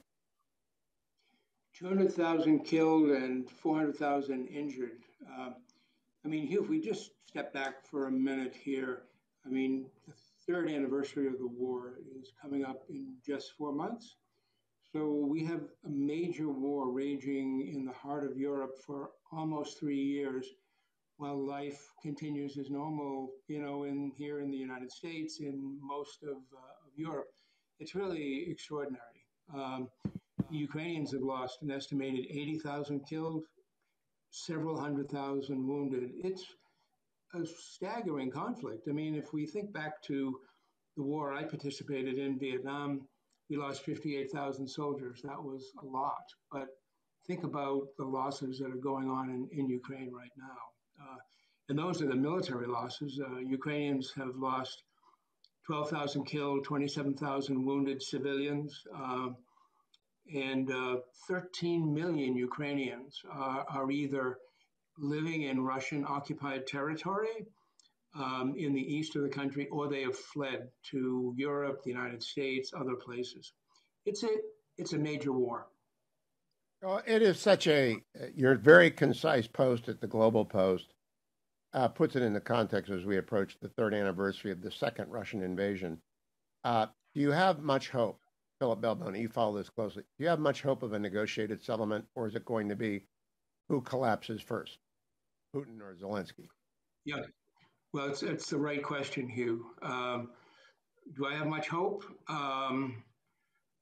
200,000 killed and 400,000 injured. Hugh, if we just step back for a minute here, the third anniversary of the war is coming up in just 4 months. So we have a major war raging in the heart of Europe for almost 3 years, while life continues as normal, here in the United States, in most of Europe. It's really extraordinary. Ukrainians have lost an estimated 80,000 killed, several 100,000 wounded. It's a staggering conflict. If we think back to the war I participated in, Vietnam, we lost 58,000 soldiers. That was a lot. But think about the losses that are going on in Ukraine right now. And those are the military losses. Ukrainians have lost 12,000 killed, 27,000 wounded civilians, and 13 million Ukrainians are either living in Russian-occupied territory in the east of the country, or they have fled to Europe, the United States, other places. It's a major war. Oh, it is your very concise post at the Global Post puts it in the context as we approach the third anniversary of the second Russian invasion. Do you have much hope, Philip Balboni, you follow this closely, do you have much hope of a negotiated settlement, or is it going to be who collapses first, Putin or Zelensky? Yeah, well, it's the right question, Hugh. Do I have much hope?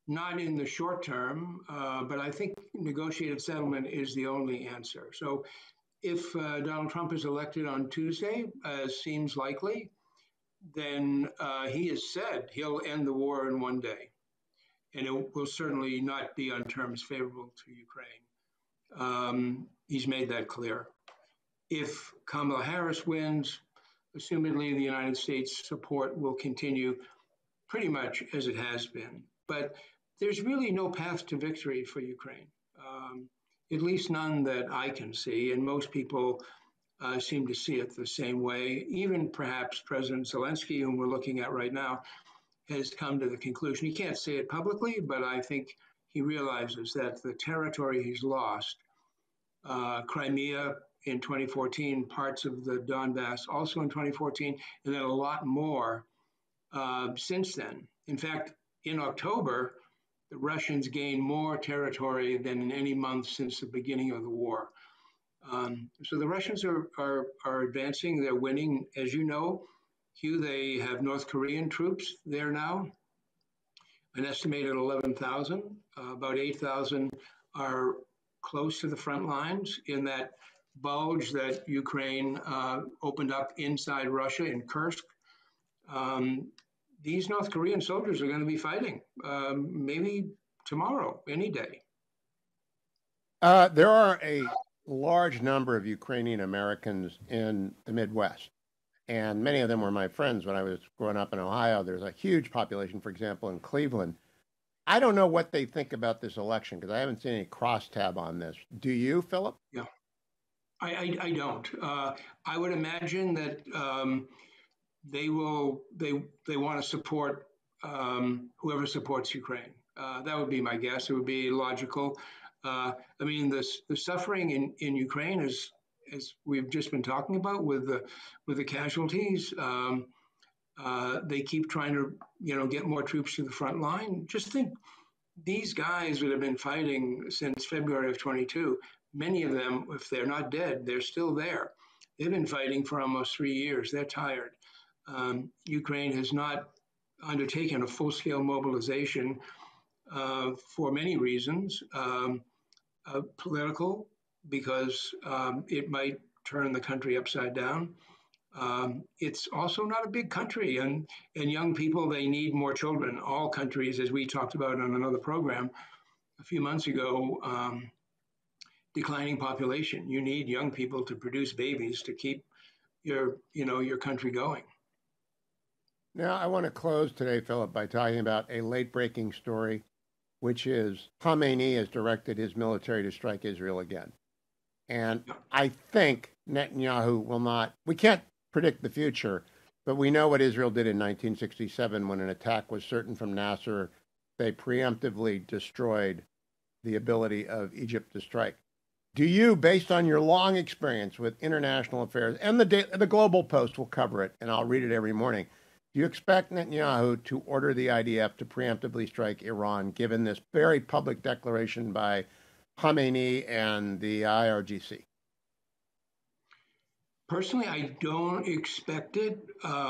not in the short term, but I think negotiated settlement is the only answer. So if Donald Trump is elected on Tuesday, as seems likely, then he has said he'll end the war in one day. And it will certainly not be on terms favorable to Ukraine. He's made that clear. If Kamala Harris wins, assumedly the United States support will continue pretty much as it has been. But there's really no path to victory for Ukraine, at least none that I can see. And most people seem to see it the same way. Even perhaps President Zelensky, whom we're looking at right now, has come to the conclusion. He can't say it publicly, but I think he realizes that the territory he's lost, Crimea in 2014, parts of the Donbass also in 2014, and then a lot more since then. In fact, in October, the Russians gained more territory than in any month since the beginning of the war. So the Russians are advancing. They're winning. As you know, Hugh, they have North Korean troops there now, an estimated 11,000. About 8,000 are close to the front lines in that bulge that Ukraine opened up inside Russia in Kursk. These North Korean soldiers are going to be fighting maybe tomorrow, any day. There are a large number of Ukrainian Americans in the Midwest, and many of them were my friends when I was growing up in Ohio. There's a huge population, for example, in Cleveland. I don't know what they think about this election because I haven't seen any crosstab on this. Do you, Philip? Yeah, I don't. I would imagine that they want to support whoever supports Ukraine. That would be my guess. It would be logical. I mean, the suffering in Ukraine is, as we've just been talking about with the casualties. They keep trying to get more troops to the front line. Just think, these guys that have been fighting since February of 22. Many of them, if they're not dead, they're still there. They've been fighting for almost 3 years. They're tired. Ukraine has not undertaken a full-scale mobilization for many reasons. Political, because it might turn the country upside down. It's also not a big country, and young people, they need more children. All countries, as we talked about on another program a few months ago, declining population. You need young people to produce babies to keep your country going. Now, I want to close today, Philip, by talking about a late-breaking story, which is Khamenei has directed his military to strike Israel again. And I think Netanyahu will not, we can't predict the future, but we know what Israel did in 1967 when an attack was certain from Nasser. They preemptively destroyed the ability of Egypt to strike. Do you, based on your long experience with international affairs, and the Global Post will cover it, and I'll read it every morning, do you expect Netanyahu to order the IDF to preemptively strike Iran, given this very public declaration by Khamenei and the IRGC? Personally, I don't expect it.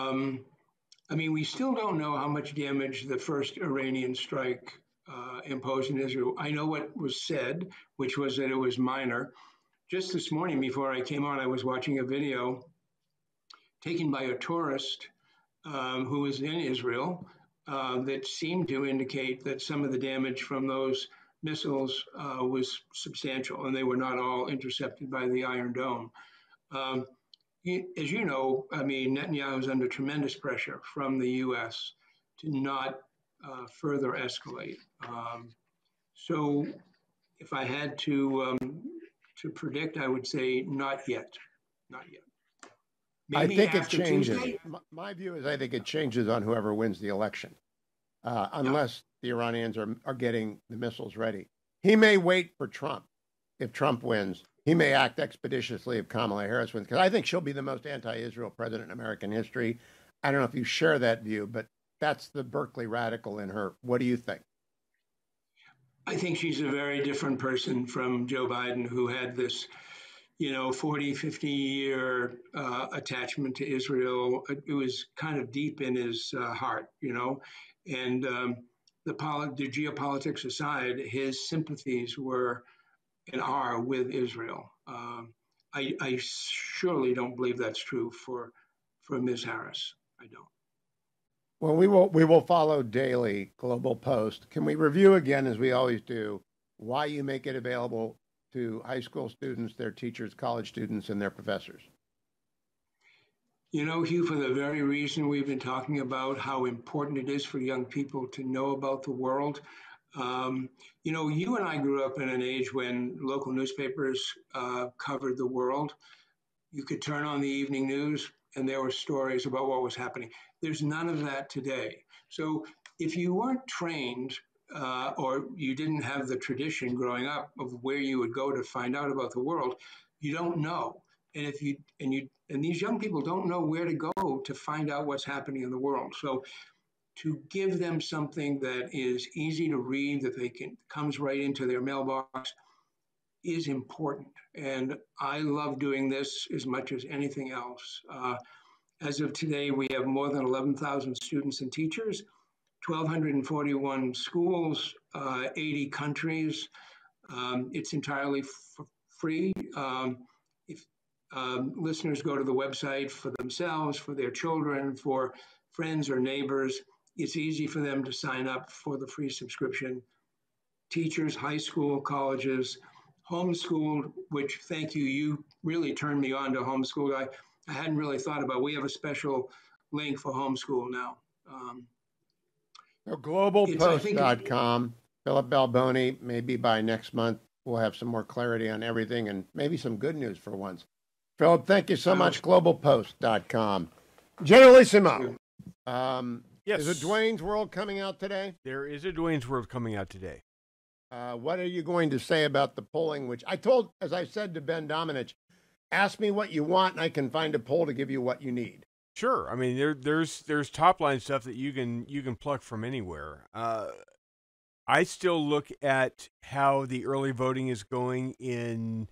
I mean, we still don't know how much damage the first Iranian strike imposed in Israel. I know what was said, which was that it was minor. Just this morning, before I came on, I was watching a video taken by a tourist who was in Israel that seemed to indicate that some of the damage from those missiles was substantial, and they were not all intercepted by the Iron Dome. As you know, I mean, Netanyahu is under tremendous pressure from the U.S. to not further escalate. So if I had to predict, I would say not yet. Not yet. Maybe I think it changes. Tuesday? My view is I think it changes on whoever wins the election, unless the Iranians are getting the missiles ready. He may wait for Trump. If Trump wins, he may act expeditiously if Kamala Harris wins, because I think she'll be the most anti-Israel president in American history. I don't know if you share that view, but that's the Berkeley radical in her. What do you think? I think she's a very different person from Joe Biden, who had this 40, 50-year attachment to Israel. It was kind of deep in his heart, and the geopolitics aside, his sympathies were and are with Israel. I surely don't believe that's true for Ms. Harris. I don't. Well, we will follow daily Global Post. Can we review again, as we always do, why you make it available to high school students, their teachers, college students, and their professors? You know, Hugh, for the very reason we've been talking about how important it is for young people to know about the world. You know, you and I grew up in an age when local newspapers covered the world. You could turn on the evening news and there were stories about what was happening. There's none of that today. So if you weren't trained or you didn't have the tradition growing up of where you would go to find out about the world, you don't know. And if you and these young people don't know where to go to find out what's happening in the world. So to give them something that is easy to read, that they can comes right into their mailbox, is important. And I love doing this as much as anything else. As of today, we have more than 11,000 students and teachers, 1,241 schools, 80 countries. It's entirely free. If listeners go to the website for themselves, for their children, for friends or neighbors, it's easy for them to sign up for the free subscription. Teachers, high school, colleges, homeschooled, which, thank you, you really turned me on to homeschool. I hadn't really thought about it. We have a special link for homeschool now. So globalpost.com, Philip Balboni, maybe by next month, we'll have some more clarity on everything and maybe some good news for once. Philip, thank you so much. Globalpost.com. Generalissimo. Yes. Is a Dwayne's World coming out today? There is a Dwayne's World coming out today. What are you going to say about the polling? Which I told, as I said to Ben Domenech, ask me what you want, and I can find a poll to give you what you need. Sure. I mean, there's top line stuff that you can pluck from anywhere. I still look at how the early voting is going in.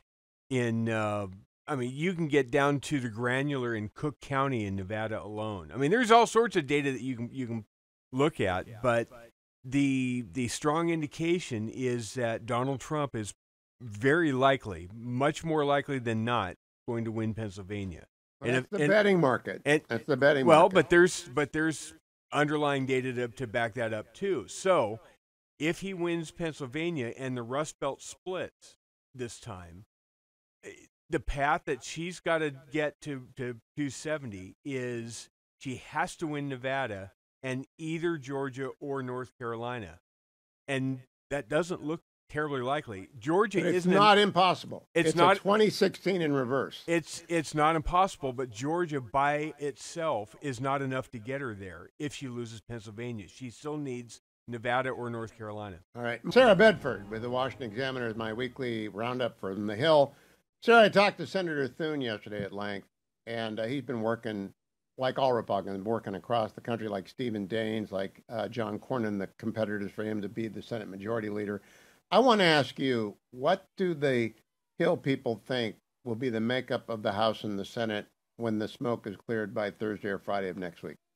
I mean, you can get down to the granular in Cook County in Nevada alone. I mean, there's all sorts of data that you can look at, but the strong indication is that Donald Trump is very likely, much more likely than not, going to win Pennsylvania. Well, that's the betting market. That's the betting well, market. but there's underlying data to back that up too. So if he wins Pennsylvania and the Rust Belt splits this time, the path that she's got to get to 270 is she has to win Nevada and either Georgia or North Carolina. And that doesn't look terribly likely. Georgia is not impossible. It's not 2016 in reverse. It's not impossible, but Georgia by itself is not enough to get her there if she loses Pennsylvania. She still needs Nevada or North Carolina. All right. Sarah Bedford with the Washington Examiner is my weekly roundup from the Hill. Sarah, I talked to Senator Thune yesterday at length, and he's been working, like all Republicans, working across the country, like Stephen Daines, like John Cornyn, the competitors for him to be the Senate Majority Leader. I want to ask you, what do the Hill people think will be the makeup of the House and the Senate when the smoke is cleared by Thursday or Friday of next week?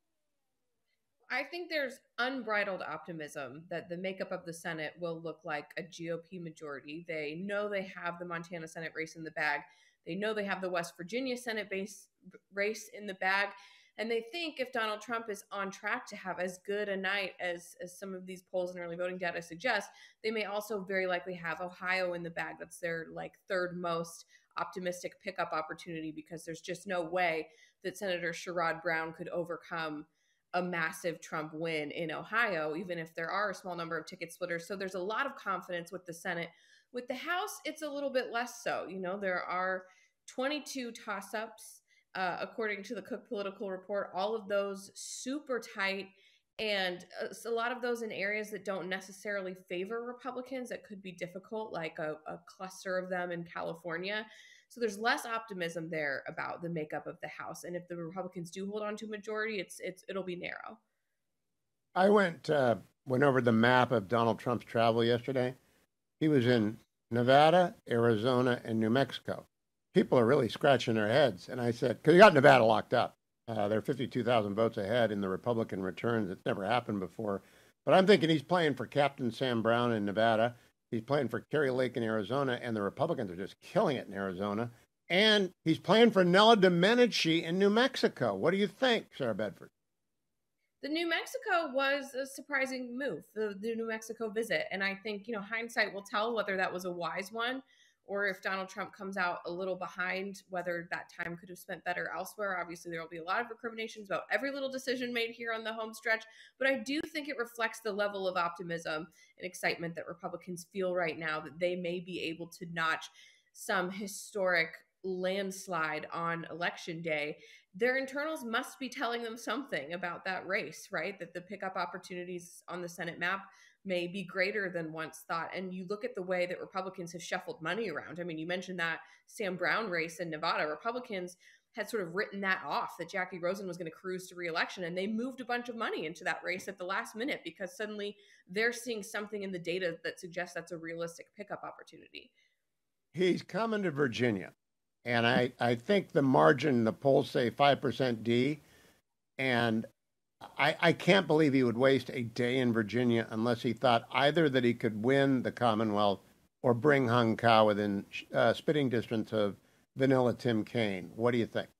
I think there's unbridled optimism that the makeup of the Senate will look like a GOP majority. They know they have the Montana Senate race in the bag. They know they have the West Virginia Senate race in the bag. And they think if Donald Trump is on track to have as good a night as some of these polls and early voting data suggest, they may also very likely have Ohio in the bag. That's their third most optimistic pickup opportunity, because there's just no way that Senator Sherrod Brown could overcome a massive Trump win in Ohio, even if there are a small number of ticket splitters. So there's a lot of confidence with the Senate. With the House, it's a little bit less so. You know, there are 22 toss-ups, according to the Cook Political Report, all of those super tight, and a lot of those in areas that don't necessarily favor Republicans. That could be difficult, like a cluster of them in California. So there's less optimism there about the makeup of the House. And if the Republicans do hold on to a majority, it'll be narrow. I went over the map of Donald Trump's travel yesterday. He was in Nevada, Arizona, and New Mexico. People are really scratching their heads. And I said, because he got Nevada locked up. They're 52,000 votes ahead in the Republican returns. It's never happened before. But I'm thinking he's playing for Captain Sam Brown in Nevada. He's playing for Kerry Lake in Arizona, and the Republicans are just killing it in Arizona. And he's playing for Nella Domenici in New Mexico. What do you think, Sarah Bedford? The New Mexico was a surprising move, the New Mexico visit. And I think, hindsight will tell whether that was a wise one or if Donald Trump comes out a little behind, whether that time could have spent better elsewhere. Obviously, there will be a lot of recriminations about every little decision made here on the home stretch. But I do think it reflects the level of optimism and excitement that Republicans feel right now that they may be able to notch some historic landslide on election day. Their internals must be telling them something about that race, right? That the pickup opportunities on the Senate map may be greater than once thought. And you look at the way that Republicans have shuffled money around. I mean, you mentioned that Sam Brown race in Nevada. Republicans had sort of written that off, that Jackie Rosen was going to cruise to re-election, and they moved a bunch of money into that race at the last minute because suddenly they're seeing something in the data that suggests that's a realistic pickup opportunity. He's coming to Virginia. And I think the margin, the polls say 5% D. And I can't believe he would waste a day in Virginia unless he thought either that he could win the Commonwealth or bring Hung Kao within spitting distance of Vanilla Tim Kaine. What do you think?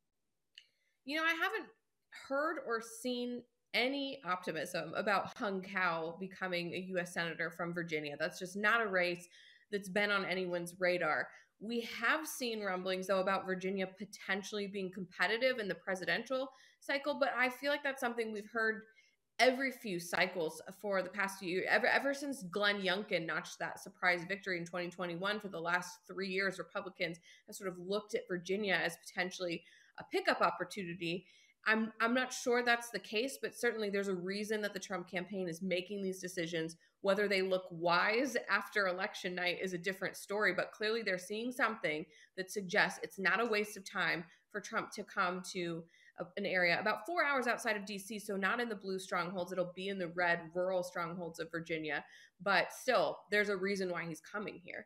I haven't heard or seen any optimism about Hung Kao becoming a U.S. Senator from Virginia. That's just not a race that's been on anyone's radar. We have seen rumblings, though, about Virginia potentially being competitive in the presidential cycle, but I feel like that's something we've heard every few cycles for the past few years. Ever since Glenn Youngkin notched that surprise victory in 2021, for the last 3 years, Republicans have sort of looked at Virginia as potentially a pickup opportunity. I'm not sure that's the case, but certainly there's a reason that the Trump campaign is making these decisions. Whether they look wise after election night is a different story, but clearly they're seeing something that suggests it's not a waste of time for Trump to come to an area about 4 hours outside of D.C., so not in the blue strongholds. It'll be in the red rural strongholds of Virginia, but still, there's a reason why he's coming here.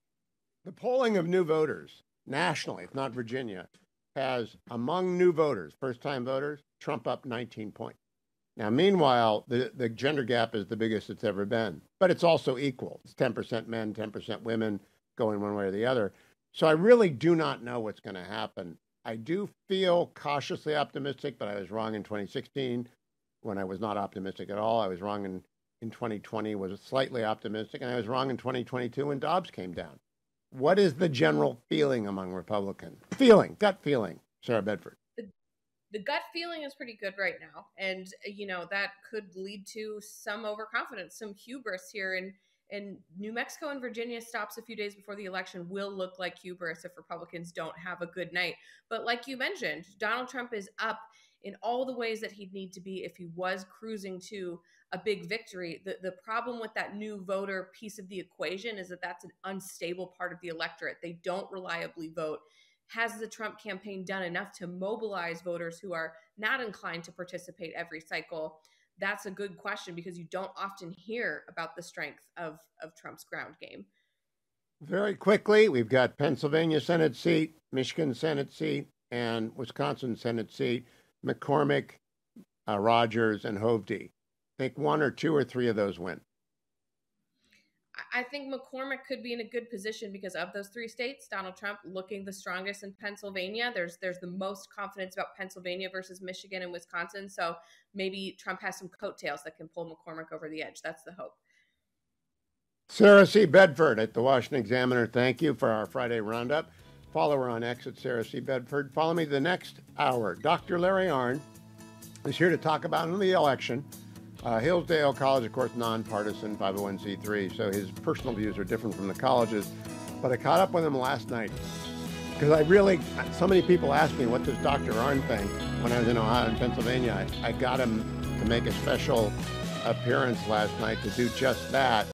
The polling of new voters nationally, if not Virginia, has, among new voters, first-time voters, Trump up 19 points. Now, meanwhile, the gender gap is the biggest it's ever been, but it's also equal. It's 10% men, 10% women going one way or the other. So I really do not know what's going to happen. I do feel cautiously optimistic, but I was wrong in 2016 when I was not optimistic at all. I was wrong in 2020, was slightly optimistic, and I was wrong in 2022 when Dobbs came down. What is the general feeling among Republicans? Gut feeling, Sarah Bedford. The gut feeling is pretty good right now. And, that could lead to some overconfidence, some hubris here. And New Mexico and Virginia stops a few days before the election will look like hubris if Republicans don't have a good night. But like you mentioned, Donald Trump is up in all the ways that he'd need to be if he was cruising to a big victory. The problem with that new voter piece of the equation is that that's an unstable part of the electorate. They don't reliably vote. Has the Trump campaign done enough to mobilize voters who are not inclined to participate every cycle? That's a good question because you don't often hear about the strength of Trump's ground game. Very quickly, we've got Pennsylvania Senate seat, Michigan Senate seat, and Wisconsin Senate seat. McCormick, Rogers, and Hovde. I think one or two or three of those win. I think McCormick could be in a good position because of those three states. Donald Trump looking the strongest in Pennsylvania. There's the most confidence about Pennsylvania versus Michigan and Wisconsin. So maybe Trump has some coattails that can pull McCormick over the edge. That's the hope. Sarah C. Bedford at the Washington Examiner. Thank you for our Friday roundup. Follow her on X at Sarah C. Bedford. Follow me the next hour. Dr. Larry Arnn is here to talk about the election. Hillsdale College, of course, nonpartisan, 501c3, so his personal views are different from the college's. But I caught up with him last night because so many people asked me, what does Dr. Arnn think? When I was in Ohio and Pennsylvania, I got him to make a special appearance last night to do just that.